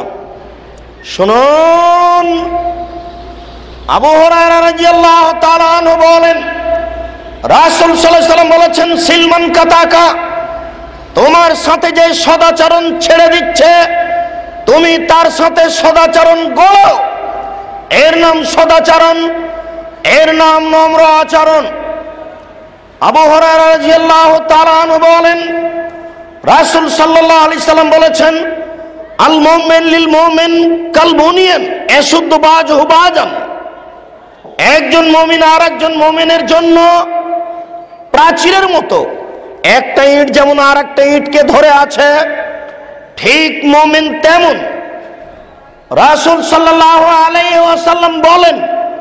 শুনুন, আবু হুরায়রা রাদিয়াল্লাহু তাআলা আনহু বলেন, রাসূল সাল্লাল্লাহু আলাইহি ওয়াসাল্লাম বলেছেন, সিলমান কাতাকা, তোমার সাথে যে সদাচরণ ছেড়ে দিচ্ছে তুমি তার সাথে সদাচরণ গড়ো, এর নাম সদাচরণ, এর নাম নম্র আচরণ। আবু হুরায়রা রাদিয়াল্লাহু তাআলা আনহু বলেন, রাসূল সাল্লাল্লাহু আলাইহি সাল্লাম বলেছেন, আল মুমিন লিল মুমিন কাল বুনিয়ান ইয়াসুদ্দু বাযুহু বাযান। একজন মুমিন আর একজন মুমিনের জন্য প্রাচীরের মতো। একটা ইট যেমন আর একটা ইটকে ধরে আছে, ঠিক মুমিন তেমন। রাসূল সাল্লাল্লাহু আলাইহি ওয়াসাল্লাম বলেন,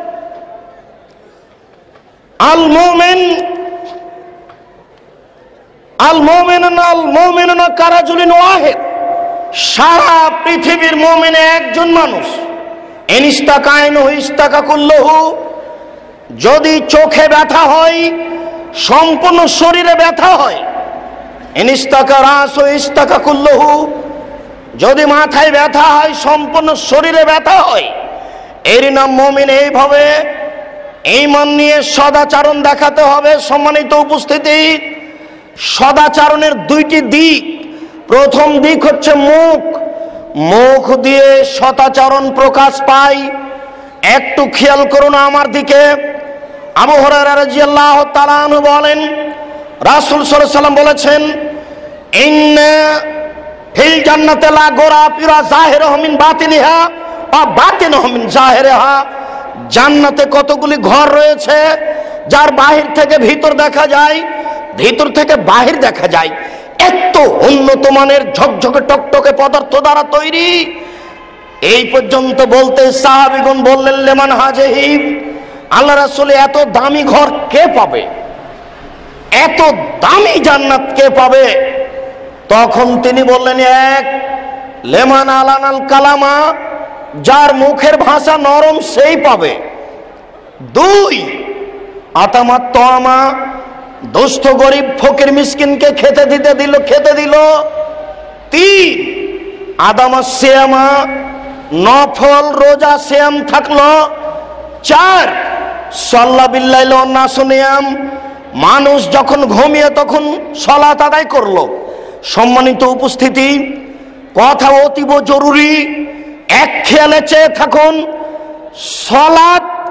আল মুমিনুনা কারাজুলিন ওয়াহিদ। সারা পৃথিবীর মুমিন একজন মানুষ। ইনস্তাকা আইনুহু ইস্তাকা কুল্লুহু। যদি চোখে ব্যথা হয়, সম্পূর্ণ শরীরে ব্যথা হয়। ইনস্তাকা রাসু ইস্তাকা কুল্লুহু। যদি মাথায় ব্যথা হয়, সম্পূর্ণ শরীরে ব্যথা হয়। এর নাম মুমিন। এইভাবে ঈমান নিয়ে সদাচরণ দেখাতে হবে। সম্মানিত উপস্থিতি, সদাচরণের দুইটি দিক। প্রথম দিক হচ্ছে মুখ। মুখ দিয়ে সদাচরণ প্রকাশ পায়। একটু খেয়াল করুন আমার দিকে। আবু হুরায়রা রাদিয়াল্লাহু তাআলা আনহু বলেন, রাসূল সাল্লাল্লাহু আলাইহি ওয়াসাল্লাম বলেছেন, ইন্না ফিল জান্নাতি লা গোরাফিরা যাহিরুহু মিন বাতিনিহা ওয়া বাতিনুহু মিন যাহিরিহা। জান্নাতে কতগুলি ঘর রয়েছে, যার বাহির থেকে ভিতর দেখা যায়, ভিতর থেকে বাহির দেখা যায়। এত উন্নত মানের ঝকঝকে টকটকে পদার্থ দ্বারা তৈরি। এই পর্যন্ত বলতে সাহাবীগণ বললেন, লিমান হাজিহি, আল্লাহ রাসূল এত দামি ঘর কে পাবে, এত দামি জান্নাত কে পাবে? তখন তিনি বললেন, এক, লেমান আলানাল কালামা, যার মুখের ভাষা নরম সেই পাবে। দুই, আতামাত তোয়ামা, দুস্থ গরিব ফকির মিসকিনকে খেতে দিল। তিন, আদামা সিয়ামা, নফল রোজা সিয়াম থাকলো। চার, সাল্লা বিল্লাইল নাসু নিয়াম, মানুষ যখন ঘুমিয়ে তখন সালাত আদায় করলো। সম্মানিত উপস্থিতি, কথা অতীব জরুরি। এক খেয়ালে চেয়ে থাকুন, সালাত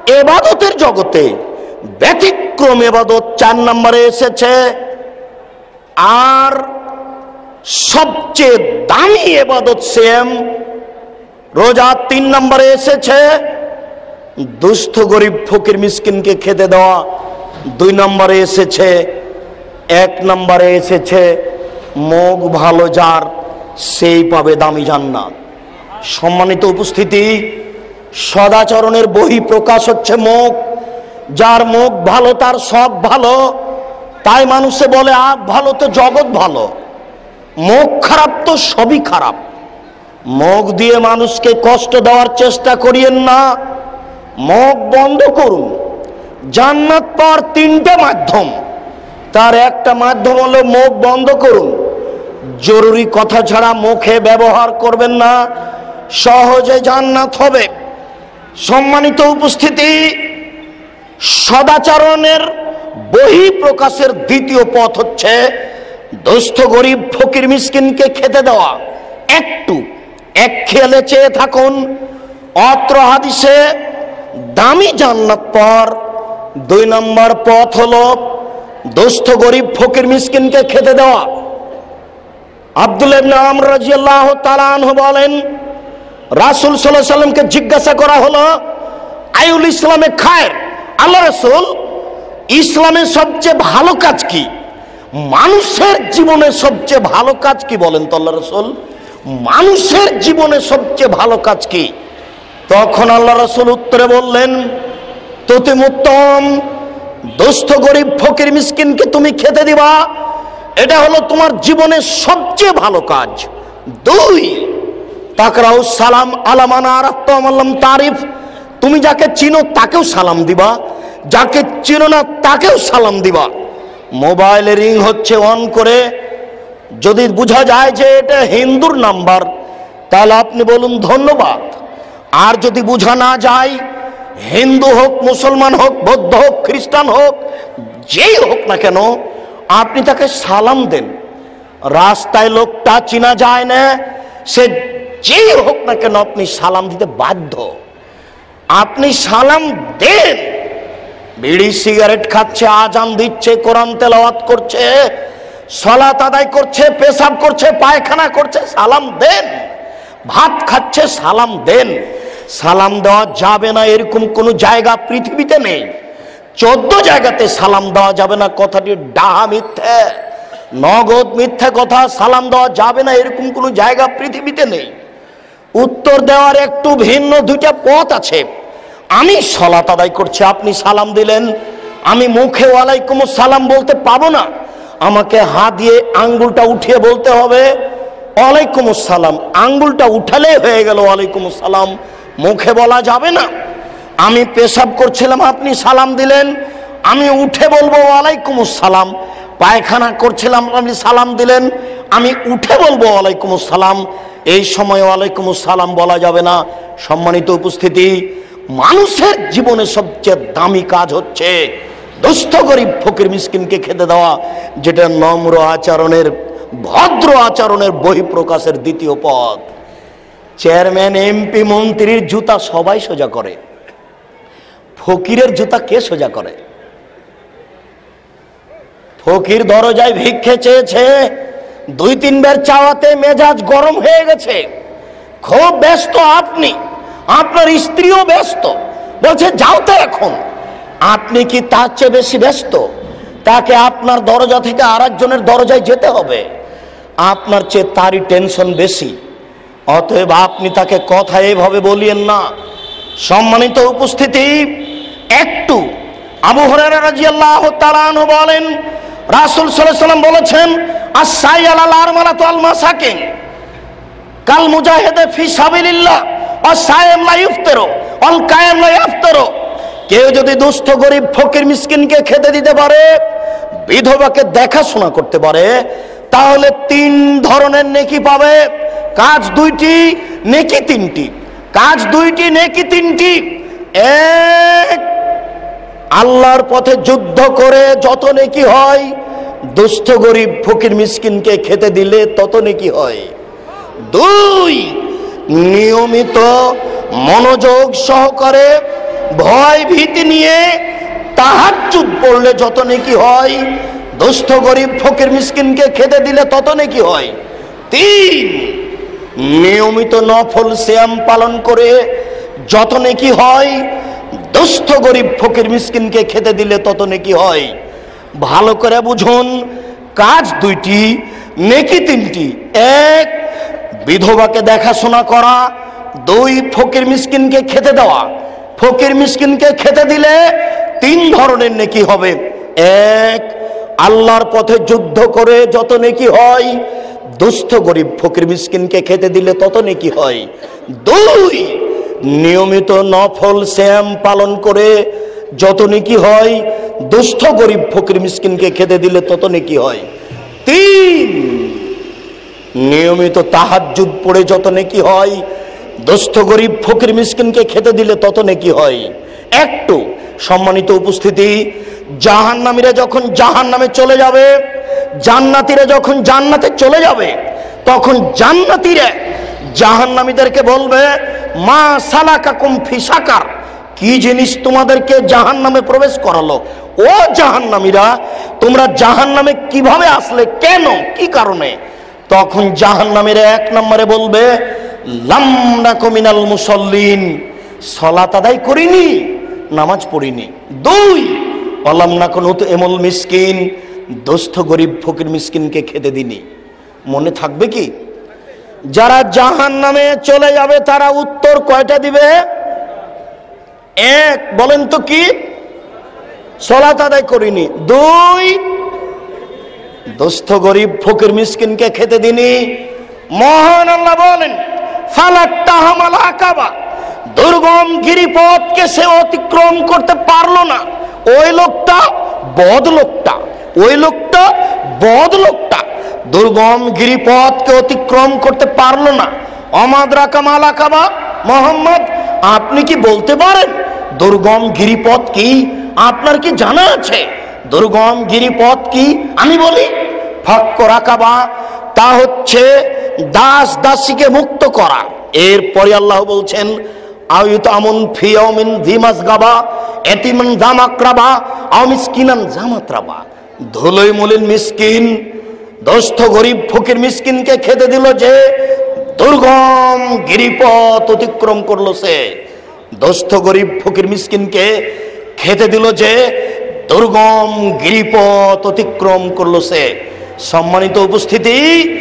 এবাদতের জগতে ব্যতিক্রম এবাদত 4 নম্বরে এসেছে, আর সবচেয়ে দামি এবাদত সিয়াম রোজা 3 নম্বরে এসেছে, দুস্থ গরিব ফকির মিসকিনকে খেতে দেওয়া 2 নম্বরে এসেছে, 1 নম্বরে এসেছে মুখ ভালো যার সেই পাবে দামি জান্নাত। সম্মানিত উপস্থিতি, সদাচরণের বহিঃপ্রকাশ হচ্ছে মুখ। যার মুখ ভালো তার সব ভালো, তাই মানুষে বলে আখ ভালো তো জগৎ ভালো। মুখ খারাপ তো সবই খারাপ। মুখ দিয়ে মানুষকে কষ্ট দেওয়ার চেষ্টা করিয়েন না, মুখ বন্ধ করুন। জান্নাত পাওয়ার 3টে মাধ্যম, তার একটা মাধ্যম হলো মুখ বন্ধ করুন। জরুরি কথা ছাড়া মুখে ব্যবহার করবেন না, সহজে জান্নাত হবে। সম্মানিত উপস্থিতি, সদাচরণের বহিঃপ্রকাশের দ্বিতীয় পথ হচ্ছে দুস্থ গরিব ফকির মিসকিনকে খেতে দেওয়া। একটু এক খেয়ালে চেয়ে থাকুন, অত্র হাদিসে দামি জান্নাত পাওয়ার 2 নম্বর পথ হলো দুস্থ গরিব ফকির মিসকিনকে খেতে দেওয়া। আব্দুল্লাহ ইবনে আমর রাদিয়াল্লাহু তাআলা আনহু বলেন, রাসূল সাল্লাল্লাহু আলাইহি সাল্লামকে জিজ্ঞাসা করা হলো, আইউল ইসলামে খায়ের, আল্লাহ রাসূল ইসলামের সবচেয়ে ভালো কাজ কি? মানুষের জীবনে সবচেয়ে ভালো কাজ কি বলেন তো আল্লাহ রাসূল? মানুষের জীবনে সবচেয়ে ভালো কাজ কি? তখন আল্লাহ রাসূল উত্তরে বললেন, তুতিমুত্তম, দুস্থ গরিব ফকির মিসকিনকে তুমি খেতে দিবা, এটা হলো তোমার জীবনের সবচেয়ে ভালো কাজ। 2, তাকরাউ সালাম আলা মান আরাফতুম আল্লাম তারিফ, তুমি যাকে চিনো তাকেও সালাম দিবা, যাকে চিনো না তাকেও সালাম দিবা। মোবাইলে রিং হচ্ছে, অন করে যদি বোঝা যায় যে এটা হিন্দুর নাম্বার, তাহলে আপনি বলুন ধন্যবাদ। আর যদি বোঝা না যায়, হিন্দু হোক, মুসলমান হোক, বৌদ্ধ হোক, খ্রিস্টান হোক, যেই হোক না কেন, আপনি তাকে সালাম দেন। রাস্তায় লোকটা চিনা যায় না, সে যেই হোক না কেন আপনি সালাম দিতে বাধ্য। আপনি সালাম দেন। বিড়ি সিগারেট খাচ্ছে, আজান দিচ্ছে, কোরআন তেলাওয়াত করছে, সালাত আদায় করছে, পেশাব করছে, পায়খানা করছে, সালাম দেন। ভাত খাচ্ছে, সালাম দেন। সালাম দেওয়া যাবে না এরকম কোনো জায়গা পৃথিবীতে নেই। 14 জায়গাতে সালাম দেওয়া যাবে না, কথাটি ডাহা মিথ্যে, নগদ মিথ্যে কথা। সালাম দেওয়া যাবে না এরকম কোনো জায়গা পৃথিবীতে নেই। উত্তর দেওয়ার একটু ভিন্ন 2টা পথ আছে। আমি সালাত আদায় করছি, আপনি সালাম দিলেন, আমি মুখে ওয়ালাইকুম সালাম বলতে পাবো না, আমাকে হাত দিয়ে আঙ্গুলটা উঠিয়ে বলতে হবে ওয়ালাইকুম আসসালাম। আঙ্গুলটা উঠালে হয়ে গেল ওয়ালাইকুম আসসালাম, মুখে বলা যাবে না। আমি পেশাব করছিলাম, আপনি সালাম দিলেন, আমি উঠে বলবো ওয়ালাইকুম আসসালাম। পায়খানা করছিলাম, আপনি সালাম দিলেন, আমি উঠে বলবো ওয়ালাইকুম আসসালাম। এই সময় ওয়ালাইকুম আসসালাম বলা যাবে না। সম্মানিত উপস্থিতি, মানুষের জীবনে সবচেয়ে দামি কাজ হচ্ছে দুস্থ গরিব ফকির মিসকিনকে খেতে দেওয়া, যেটা নম্র আচরণের, ভদ্র আচরণের বহিঃপ্রকাশের দ্বিতীয় পথ। চেয়ারম্যান, এমপি, মন্ত্রীর জুতা সবাই সোজা করে, ফকিরের জুতা কে সোজা করে? ফকির দরজায় ভিক্ষে চেয়েছে, 2-3 বার চাওয়াতে মেজাজ গরম হয়ে গেছে, খুব ব্যস্ত আপনি, আপনার স্ত্রীও ব্যস্ত, বলছে যাও তো এখন। আপনি কি তার চেয়ে বেশি ব্যস্ত? তাকে আপনার দরজা থেকে আরেকজনের দরজায় যেতে হবে, আপনার চেয়ে তারই টেনশন বেশি। অতএব আপনি তাকে কথা এইভাবে বলিয়েন না। সম্মানিত উপস্থিতি, একটু আবু হুরায়রা রাদিয়াল্লাহু তাআলা আনহু বলেন, রাসূল সাল্লাল্লাহু আলাইহি ওয়াসাল্লাম বলেছেন, আস-সাই আলাল আরমালাতু আল মাসাকিন কাল মুজাহিদে ফি সাবিলিল্লাহ ওয়াস-সাইম লা ইফতারু ওয়াল কায়েম লা ইফতারু। কেউ যদি দুস্থ গরিব ফকির মিসকিনকে খেতে দিতে পারে, বিধবাকে দেখাশোনা করতে পারে, তাহলে 3 ধরনের নেকি পাবে। কাজ 2টি, নেকি 3টি। কাজ 2টি, নেকি 3টি। 1, আল্লাহর পথে যুদ্ধ করে যত নেকি হয়, দুস্থ গরিব ফকির মিসকিনকে খেতে দিলে তত নেকি হয়। 2, নিয়মিত মনোযোগ সহকারে ভয় ভীতি নিয়ে তাহাজ্জুদ পড়লে যত নেকি হয়, দুস্থ গরিব ফকির মিসকিনকে খেতে দিলে তত নেকি হয়। 3, নিয়মিত নফল সিয়াম পালন করে যত নেকি হয়, দুস্থ গরিব ফকির মিসকিনকে খেতে দিলে তত নেকি হয়। ভালো করে বুঝুন, কাজ 2টি, নেকি 3টি। 1, বিধবাকে দেখাশোনা করা। 2, ফকির মিসকিনকে খেতে দেওয়া। ফকির মিসকিনকে খেতে দিলে 3 ধরনের নেকি হবে। 1, আল্লাহর পথে যুদ্ধ করে যত নেকি হয়, দুস্থ গরিব ফকির মিসকিনকে খেতে দিলে তত নেকি হয়। 2, নিয়মিত নফল সিয়াম পালন করে যত নেকি হয়, দুস্থ গরিব ফকির মিসকিনকে খেতে দিলে তত নেকি হয়। 3, নিয়মিত তাহাজ্জুদ পড়ে যত নেকি হয়, দুস্থ গরিব ফকির মিসকিনকে খেতে দিলে তত নেকি হয়। একটু সম্মানিত উপস্থিতি, জাহান্নামীরা যখন জাহান্নামে চলে যাবে, জান্নাতীরা যখন জান্নাতে চলে যাবে, তখন জান্নাতীরা জাহান্নামীদেরকে বলবে, মা সালাকাকুম ফি সাকার, কি জিনিস তোমাদেরকে জাহান্নামে প্রবেশ করালো? ও জাহান্নামীরা, তোমরা জাহান্নামে কিভাবে আসলে, কেন, কি কারণে? তখন জাহান্নামীরা 1 নম্বরে বলবে, লাম নাকু মিনাল মুসাল্লিন, সালাত আদায় করিনি, নামাজ পড়িনি। 2, ওয়ালাম নাকু নুতইমুল মিসকিন, দুস্থ গরিব ফকির মিসকিনকে খেতে দিনি। মনে থাকবে কি? যারা জাহান্নামে চলে যাবে তারা উত্তর কয়টা দিবে? 1, বলেন তো কি? সালাত আদায় করিনি। 2, দুস্থ গরিব ফকির মিসকিনকে খেতে দিনি। মহান আল্লাহ বলেন, ফালাত্তাহামাল আকাবা, দুর্গম গিরিপথকে সে অতিক্রম করতে পারলো না। ওই লোকটা বদ লোকটা, ওই লোকটা বদ লোকটা দুর্গম গিরিপথকে অতিক্রম করতে পারলো না। অমাদরাকা মাল আকাবা, মোহাম্মদ আপনি কি বলতে পারেন দুর্গম গিরিপথ কি? আপনার কি জানা আছে দুর্গম গিরিপথ কি? আমি বলি, ফাক্কু রাকাবা, তা হচ্ছে দাস দাসীকে মুক্ত করা। এরপরে আল্লাহ বলছেন, আয়ুতামুন ফি ইয়াউমিন যী মাসগাবা ইয়াতীমান যা মাকরাবা আও মিসকিনান যা মাতরাবা, ধুলোই মলিন মিসকিন, দুস্থ গরিব ফকির মিসকিনকে খেতে দিল যে দুর্গম গিরিপথ অতিক্রম করলো, সে দুস্থ গরিব ফকির মিসকিনকে খেতে দিল যে দুর্গম গিরিপথ অতিক্রম করলো সে। সম্মানিত উপস্থিতি,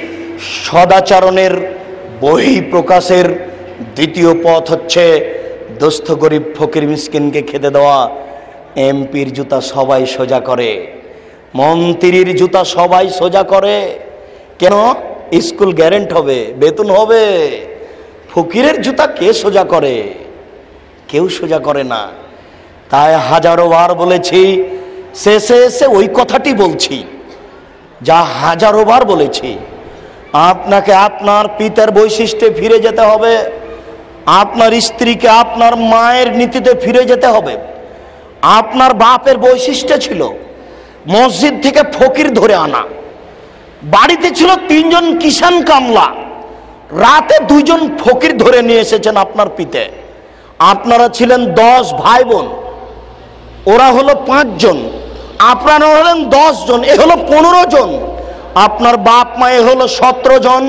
সদাচরণের বহিঃপ্রকাশের 2য় পথ হচ্ছে দুস্থ গরিব ফকির মিসকিনকে খেতে দেওয়া। এমপির জুতা সবাই সোজা করে, মন্ত্রীর জুতা সবাই সোজা করে। কেন? স্কুল গ্যারেন্ট হবে, বেতন হবে। ফকিরের জুতা কে সোজা করে? কেউ সোজা করে না। তাই হাজারো বার বলেছি, শেষে এসে ওই কথাটি বলছি যা হাজারো বার বলেছি। আপনাকে আপনার পিতার বৈশিষ্ট্যে ফিরে যেতে হবে, আপনার স্ত্রীকে আপনার মায়ের নীতিতে ফিরে যেতে হবে। আপনার বাপের বৈশিষ্ট্য ছিল মসজিদ থেকে ফকির ধরে আনা, বাড়িতে ছিল 3 জন কিষান কামলা, রাতে 2 জন ফকির ধরে নিয়ে এসেছেন আপনার পিতা। আপনারা ছিলেন 10 ভাই বোন, ওরা হলো 5 জন, আপনারা হলেন 10 জন, এ হলো 15 জন। আপনার বাপ মা এ হলো 17 জন।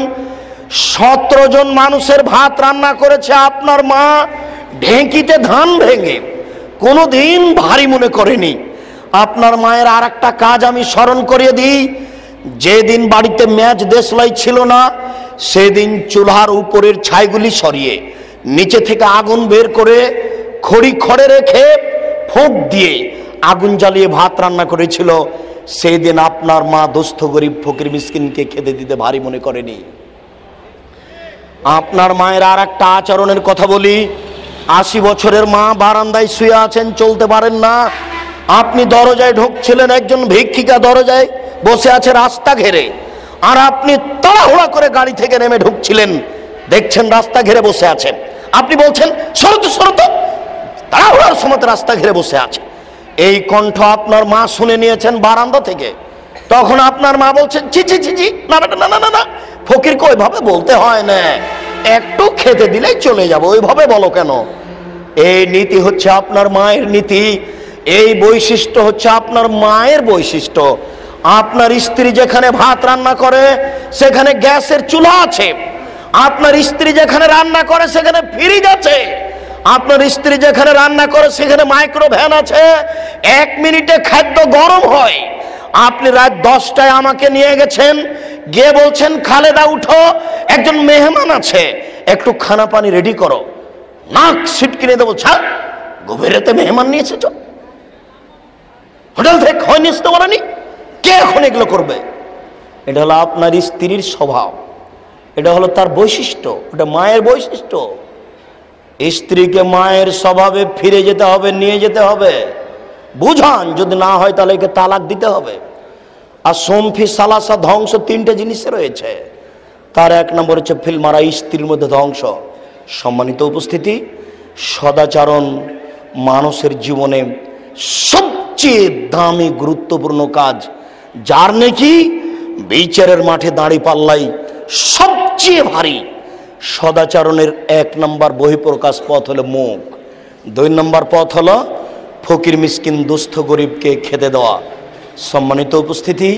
17 জন মানুষের ভাত রান্না করেছে আপনার মা ঢেঁকিতে ধান ভেঙে, কোনোদিন ভারী মনে করেনি। আপনার মায়ের আর একটা কাজ আমি স্মরণ করিয়ে দিই, যেদিন বাড়িতে ম্যাচ দেশলাই ছিল না, সেদিন চুলার উপরের ছাইগুলি সরিয়ে নিচে থেকে আগুন বের করে খড়ে রেখে ফুঁক দিয়ে আগুন জ্বালিয়ে ভাত রান্না করেছিল। সেই দিন আপনার মা দুস্থ গরিব ফকির মিসকিনকে খেতে দিতে ভারী মনে করেনি। আপনার মায়ের আর একটা আচরণের কথা বলি, 80 বছরের মা বারান্দায় শুয়ে আছেন, চলতে পারেন না। আপনি দরজায় ঢুকছিলেন, একজন ভিক্ষিকা দরজায় বসে আছে রাস্তা ঘেরে, আর আপনি তাড়াহুড়া করে গাড়ি থেকে নেমে ঢুকছিলেন, দেখছেন রাস্তা ঘেরে বসে আছেন। আপনি বলছেন সরত, তাড়াহুড়ার সময় রাস্তা ঘেরে বসে আছে। এই কণ্ঠ আপনার মা শুনে নিয়েছেন বারান্দা থেকে। তখন আপনার মা বলছেন, ছি ছি ছি ছি, না বেটা, না না না, ফকিরকে ওইভাবে বলতে হয় না, একটু খেতে দিলেই চলে যাবো, ওইভাবে বলো কেন? এই নীতি হচ্ছে আপনার মায়ের নীতি, এই বৈশিষ্ট্য হচ্ছে আপনার মায়ের বৈশিষ্ট্য। আপনার স্ত্রী যেখানে ভাত রান্না করে সেখানে গ্যাসের চুলা আছে, আপনার স্ত্রী যেখানে রান্না করে সেখানে ফ্রিজ আছে, আপনার স্ত্রী যেখানে রান্না করে সেখানে মাইক্রোভেন আছে, 1 মিনিটে খাদ্য গরম হয়। আপনি রাত 10টায় আমাকে নিয়ে গেছেন, গিয়ে বলছেন খালেদা উঠো, একজন মেহমান আছে, একটু খানা পানি রেডি করো। নাক ছিটকিনে দেবো, ছাড়, গভীর রাতে মেহমান নিয়ে এসেছ, হোটেল থেকে খাওয়া নিয়ে আসতে পারেনি, কে এখন এগুলো করবে? এটা হলো আপনার স্ত্রীর স্বভাব, এটা হলো তার বৈশিষ্ট্য, ওটা মায়ের বৈশিষ্ট্য। স্ত্রীকে মায়ের স্বভাবে ফিরে যেতে হবে, নিয়ে যেতে হবে, বুঝান। যদি না হয় তাহলে একে তালাক দিতে হবে। আর সোমফি সালাসা, ধ্বংস 3টে জিনিসে রয়েছে। তার 1 নম্বর হচ্ছে ফিলমারা, স্ত্রীর মধ্যে ধ্বংস। সম্মানিত উপস্থিতি, সদাচরণ মানুষের জীবনে সবচেয়ে দামি গুরুত্বপূর্ণ কাজ, যার নাকি বিচারের মাঠে দাঁড়ি পাল্লাই সবচেয়ে ভারী। সদাচরণের 1 নম্বর বহিঃপ্রকাশ পথ হলো মুখ, 2 নম্বর পথ হলো ফকির মিসকিন দুস্থ গরিবকে খেতে দেওয়া। সম্মানিত উপস্থিতি,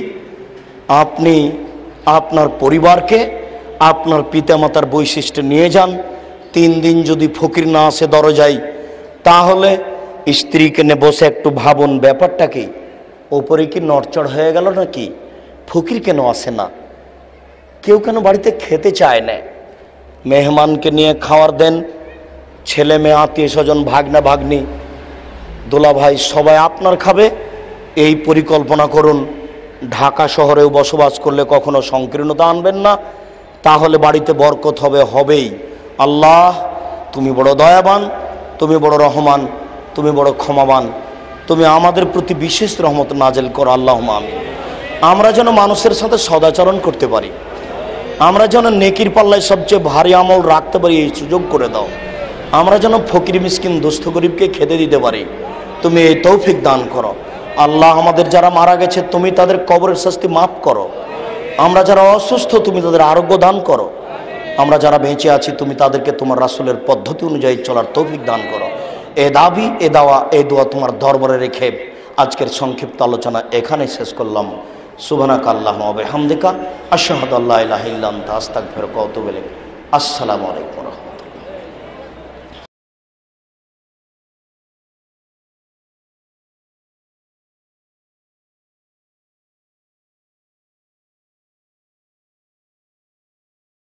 আপনি আপনার পরিবারকে আপনার পিতামাতার বৈশিষ্ট্য নিয়ে যান। 3 দিন যদি ফকির না আসে দরজায়, তাহলে স্ত্রীকে নিয়ে বসে একটু ভাবুন ব্যাপারটা কি, ওপরে কি নড়চড় হয়ে গেল নাকি? ফকির কেন আসে না? কেউ কেন বাড়িতে খেতে চায় না? মেহমানকে নিয়ে খাওয়ার দেন, ছেলে মেয়ে আত্মীয় স্বজন ভাগনা ভাগ্নি দোলা ভাই সবাই আপনার খাবে, এই পরিকল্পনা করুন। ঢাকা শহরেও বসবাস করলে কখনো সংকীর্ণতা আনবেন না, তাহলে বাড়িতে বরকত হবে, হবেই। আল্লাহ তুমি বড় দয়াবান, তুমি বড় রহমান, তুমি বড় ক্ষমাবান, তুমি আমাদের প্রতি বিশেষ রহমত নাজেল করো। আল্লাহুম্মা আমিন। আমরা যেন মানুষের সাথে সদাচরণ করতে পারি, আমরা যেন নেকির পাল্লায় সবচেয়ে ভারী আমল রাখতে পারি, এই সুযোগ করে দাও। আমরা যেন ফকির মিসকিন দুস্থ গরিবকে খেতে দিতে পারি, তুমি এই তৌফিক দান করো। আল্লাহ আমাদের যারা মারা গেছে তুমি তাদের কবরের শাস্তি মাফ করো। আমরা যারা অসুস্থ তুমি তাদের আরোগ্য দান করো। আমরা যারা বেঁচে আছি তুমি তাদেরকে তোমার রাসূলের পদ্ধতি অনুযায়ী চলার তৌফিক দান করো। এ দাবি, এ দাওয়া, এই দোয়া তোমার দরবারে রেখে আজকের সংক্ষিপ্ত আলোচনা এখানে শেষ করলাম। সুবহানাকা আল্লাহুম্মা ওয়া বিহামদিকা আশহাদু আল্লা ইলাহা ইল্লা আনতা আস্তাগফিরুকা ওয়া আতুবু ইলাইক। আসসালামু আলাইকুম।